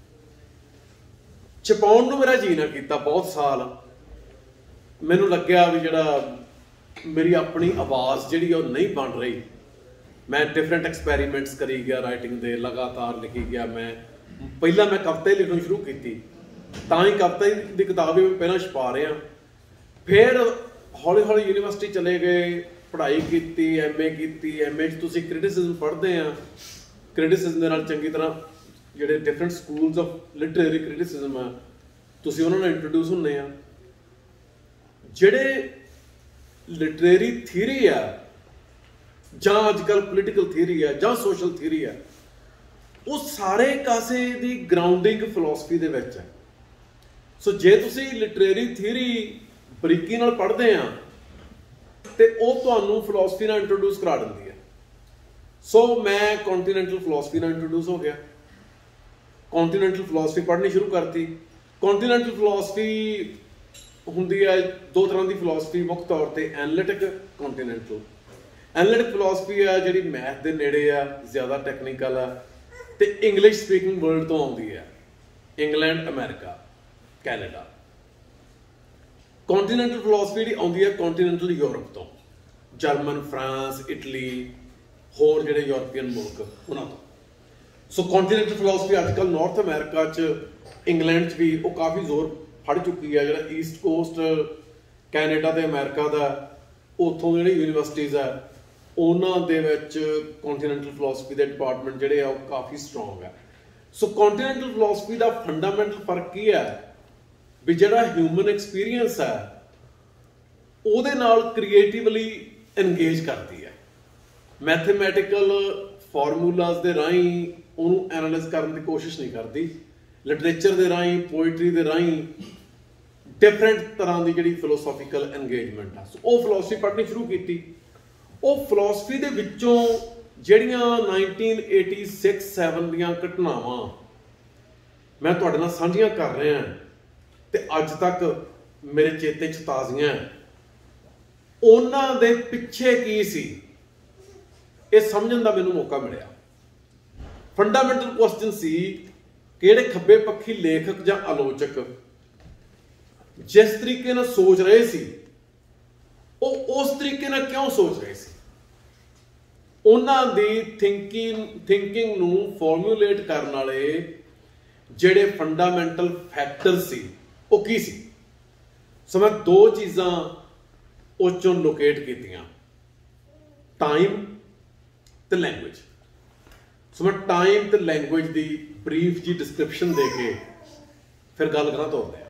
ਛਪਾਉਣ ਨੂੰ ਮੇਰਾ ਜੀਅ ਨਾ ਕੀਤਾ ਬਹੁਤ ਸਾਲ। ਮੈਨੂੰ ਲੱਗਿਆ ਵੀ ਜਿਹੜਾ ਮੇਰੀ ਆਪਣੀ ਆਵਾਜ਼ ਜਿਹੜੀ ਉਹ ਨਹੀਂ ਬਣ ਰਹੀ। ਮੈਂ ਡਿਫਰੈਂਟ ਐਕਸਪੈਰੀਮੈਂਟਸ ਕਰੀ ਗਿਆ ਰਾਈਟਿੰਗ ਦੇ, ਲਗਾਤਾਰ ਲਿਖੀ ਗਿਆ। ਮੈਂ ਪਹਿਲਾਂ ਮੈਂ ਕਵਿਤਾ ਹੀ ਲਿਖਣੀ ਸ਼ੁਰੂ ਕੀਤੀ, ਤਾਂ ਹੀ ਕਵਿਤਾ ਦੀ ਕਿਤਾਬ ਵੀ ਪਹਿਲਾਂ ਛਪਾ ਰਿਹਾ। ਫਿਰ ਹੌਲੀ ਹੌਲੀ ਯੂਨੀਵਰਸਿਟੀ ਚਲੇ ਗਏ, ਪੜ੍ਹਾਈ ਕੀਤੀ, ਐਮ ਏ ਕੀਤੀ। ਐਮ ਏ 'ਚ ਤੁਸੀਂ ਕ੍ਰਿਟਿਸਿਜ਼ਮ ਪੜ੍ਹਦੇ ਆ, ਕ੍ਰਿਟਿਸਿਜ਼ਮ ਦੇ ਨਾਲ ਚੰਗੀ ਤਰ੍ਹਾਂ ਜਿਹੜੇ different schools of literary criticism ਆ, ਤੁਸੀਂ ਉਹਨਾਂ ਨਾਲ ਇੰਟਰੋਡਿਊਸ ਹੁੰਦੇ ਆ। ਜਿਹੜੇ ਲਿਟਰੇਰੀ ਥਿਊਰੀ ਆ, ਜਾਂ ਅੱਜ ਕੱਲ੍ਹ ਪੋਲੀਟੀਕਲ ਥਿਊਰੀ ਆ, ਜਾਂ ਸੋਸ਼ਲ ਥਿਊਰੀ ਆ, ਉਹ ਸਾਰੇ ਕਾਸੇ ਦੀ ਗਰਾਊਂਡਿੰਗ ਫਿਲੋਸਫੀ ਦੇ ਵਿੱਚ ਹੈ। ਸੋ ਜੇ ਤੁਸੀਂ ਲਿਟਰੇਰੀ ਥਿਊਰੀ ਬਰੀਕੀ ਨਾਲ ਪੜ੍ਹਦੇ ਆ ਤੇ ਉਹ ਤੁਹਾਨੂੰ ਫਿਲੋਸਫੀ ਨਾਲ ਇੰਟਰੋਡਿਊਸ ਕਰਾ ਦਿੰਦੀ ਹੈ। सो मैं कॉन्टीनेंटल फिलोसफी ਨਾਲ इंट्रोड्यूस हो गया। कॉन्टीनेंटल फिलोसफी पढ़नी शुरू करती। कॉन्टीनेंटल फिलोसफी ਹੁੰਦੀ ਹੈ ਦੋ ਤਰ੍ਹਾਂ ਦੀ ਫਿਲੋਸਫੀ, ਮੁੱਖ ਤੌਰ ਤੇ ਐਨਾਲਿਟਿਕ, ਕੌਂਟੀਨੈਂਟਲ। ਐਨਾਲਿਟਿਕ ਫਿਲੋਸਫੀ ਆ ਜਿਹੜੀ ਮੈਥ ਦੇ ਨੇੜੇ ਆ, ਜ਼ਿਆਦਾ ਟੈਕਨੀਕਲ ਆ ਤੇ ਇੰਗਲਿਸ਼ ਸਪੀਕਿੰਗ ਵਰਲਡ ਤੋਂ ਆਉਂਦੀ ਹੈ, England, America, Canada. Continental philosophy ਜਿਹੜੀ ਆਉਂਦੀ ਹੈ ਕੌਂਟੀਨੈਂਟਲ ਯੂਰਪ ਤੋਂ, ਜਰਮਨ, ਫਰਾਂਸ, ਇਟਲੀ, ਹੋਰ ਜਿਹੜੇ ਯੂਰਪੀਅਨ ਮੁਲਕ ਉਹਨਾਂ ਤੋਂ। ਸੋ ਕੌਂਟੀਨੈਂਟਲ ਫਿਲੋਸਫੀ ਅੱਜ ਕੱਲ੍ਹ ਨਾਰਥ ਅਮਰੀਕਾ 'ਚ, ਇੰਗਲੈਂਡ 'ਚ ਵੀ ਉਹ ਕਾਫੀ ਜ਼ੋਰ ਫੜ ਚੁੱਕੀ ਹੈ। ਜਿਹੜਾ ਈਸਟ ਕੋਸਟ ਕੈਨੇਡਾ ਤੇ ਅਮਰੀਕਾ ਦਾ, ਉੱਥੋਂ ਜਿਹੜੀ ਯੂਨੀਵਰਸਿਟੀਜ਼ ਆ ਉਹਨਾਂ ਦੇ ਵਿੱਚ ਕੌਂਟੀਨੈਂਟਲ ਫਿਲੋਸਫੀ ਦੇ ਡਿਪਾਰਟਮੈਂਟ ਜਿਹੜੇ ਆ ਉਹ ਕਾਫੀ ਸਟਰੋਂਗ ਆ। ਸੋ ਕੌਂਟੀਨੈਂਟਲ ਫਿਲੋਸਫੀ ਦਾ ਫੰਡਾਮੈਂਟਲ ਫਰਕ ਕੀ ਹੈ ਵੀ ਜਿਹੜਾ ਹਿਊਮਨ ਐਕਸਪੀਰੀਅੰਸ ਹੈ ਉਹਦੇ ਨਾਲ ਕ੍ਰੀਏਟਿਵਲੀ ਇੰਗੇਜ ਕਰਦੀ ਹੈ। ਮੈਥਮੈਟੀਕਲ ਫਾਰਮੂਲਾਜ਼ ਦੇ ਰਾਹੀਂ ਉਹਨੂੰ ਐਨਾਲਾਈਜ਼ ਕਰਨ ਦੀ ਕੋਸ਼ਿਸ਼ ਨਹੀਂ ਕਰਦੀ। ਲਿਟਰੇਚਰ ਦੇ ਰਾਹੀਂ, ਪੋਇਟਰੀ ਦੇ ਰਾਹੀਂ ਡਿਫਰੈਂਟ ਤਰ੍ਹਾਂ ਦੀ ਜਿਹੜੀ ਫਿਲੋਸੋਫੀਕਲ ਇੰਗੇਜਮੈਂਟ ਆ, ਸੋ ਉਹ ਫਿਲੋਸਫੀ ਪੜ੍ਹਨੀ ਸ਼ੁਰੂ ਕੀਤੀ। ਉਹ ਫਿਲੋਸਫੀ ਦੇ ਵਿੱਚੋਂ ਜਿਹੜੀਆਂ ਨਾਈਨਟੀਨ ਏਟੀ ਸਿਕਸ ਸੈਵਨ ਦੀਆਂ ਘਟਨਾਵਾਂ ਮੈਂ ਤੁਹਾਡੇ ਨਾਲ ਸਾਂਝੀਆਂ ਕਰ ਰਿਹਾ ਤੇ ਅੱਜ ਤੱਕ ਮੇਰੇ ਚੇਤੇ 'ਚ ਤਾਜ਼ੀਆਂ, ਉਹਨਾਂ ਦੇ ਪਿੱਛੇ ਕੀ ਸੀ ਇਹ ਸਮਝਣ ਦਾ ਮੈਨੂੰ ਮੌਕਾ ਮਿਲਿਆ। ਫੰਡਾਮੈਂਟਲ ਕੁਐਸਚਨ ਸੀ ਕਿ ਜਿਹੜੇ ਖੱਬੇ ਪੱਖੀ ਲੇਖਕ ਜਾਂ ਆਲੋਚਕ ਜਿਸ ਤਰੀਕੇ ਨਾਲ ਸੋਚ ਰਹੇ ਸੀ ਉਹ ਉਸ ਤਰੀਕੇ ਨਾਲ ਕਿਉਂ ਸੋਚ ਰਹੇ ਸੀ, ਉਹਨਾਂ ਦੀ ਥਿੰਕਿੰਗ ਥਿੰਕਿੰਗ ਨੂੰ ਫਾਰਮੂਲੇਟ ਕਰਨ ਵਾਲੇ ਜਿਹੜੇ ਫੰਡਾਮੈਂਟਲ ਫੈਕਟਰ ਸੀ ਉਹ ਕੀ ਸੀ। ਸੋ ਮੈਂ ਦੋ ਚੀਜ਼ਾਂ ਉਹ ਚੋਂ ਲੋਕੇਟ ਕੀਤੀਆਂ, ਟਾਈਮ ਤੇ ਲੈਂਗੁਏਜ। ਸੋ ਮੈਂ ਟਾਈਮ ਤੇ ਲੈਂਗੁਏਜ ਦੀ ਬਰੀਫ ਜੀ ਡਿਸਕ੍ਰਿਪਸ਼ਨ ਦੇ ਕੇ ਫਿਰ ਗੱਲ ਕਰਾਂ ਤੋਰਦੇ ਆ।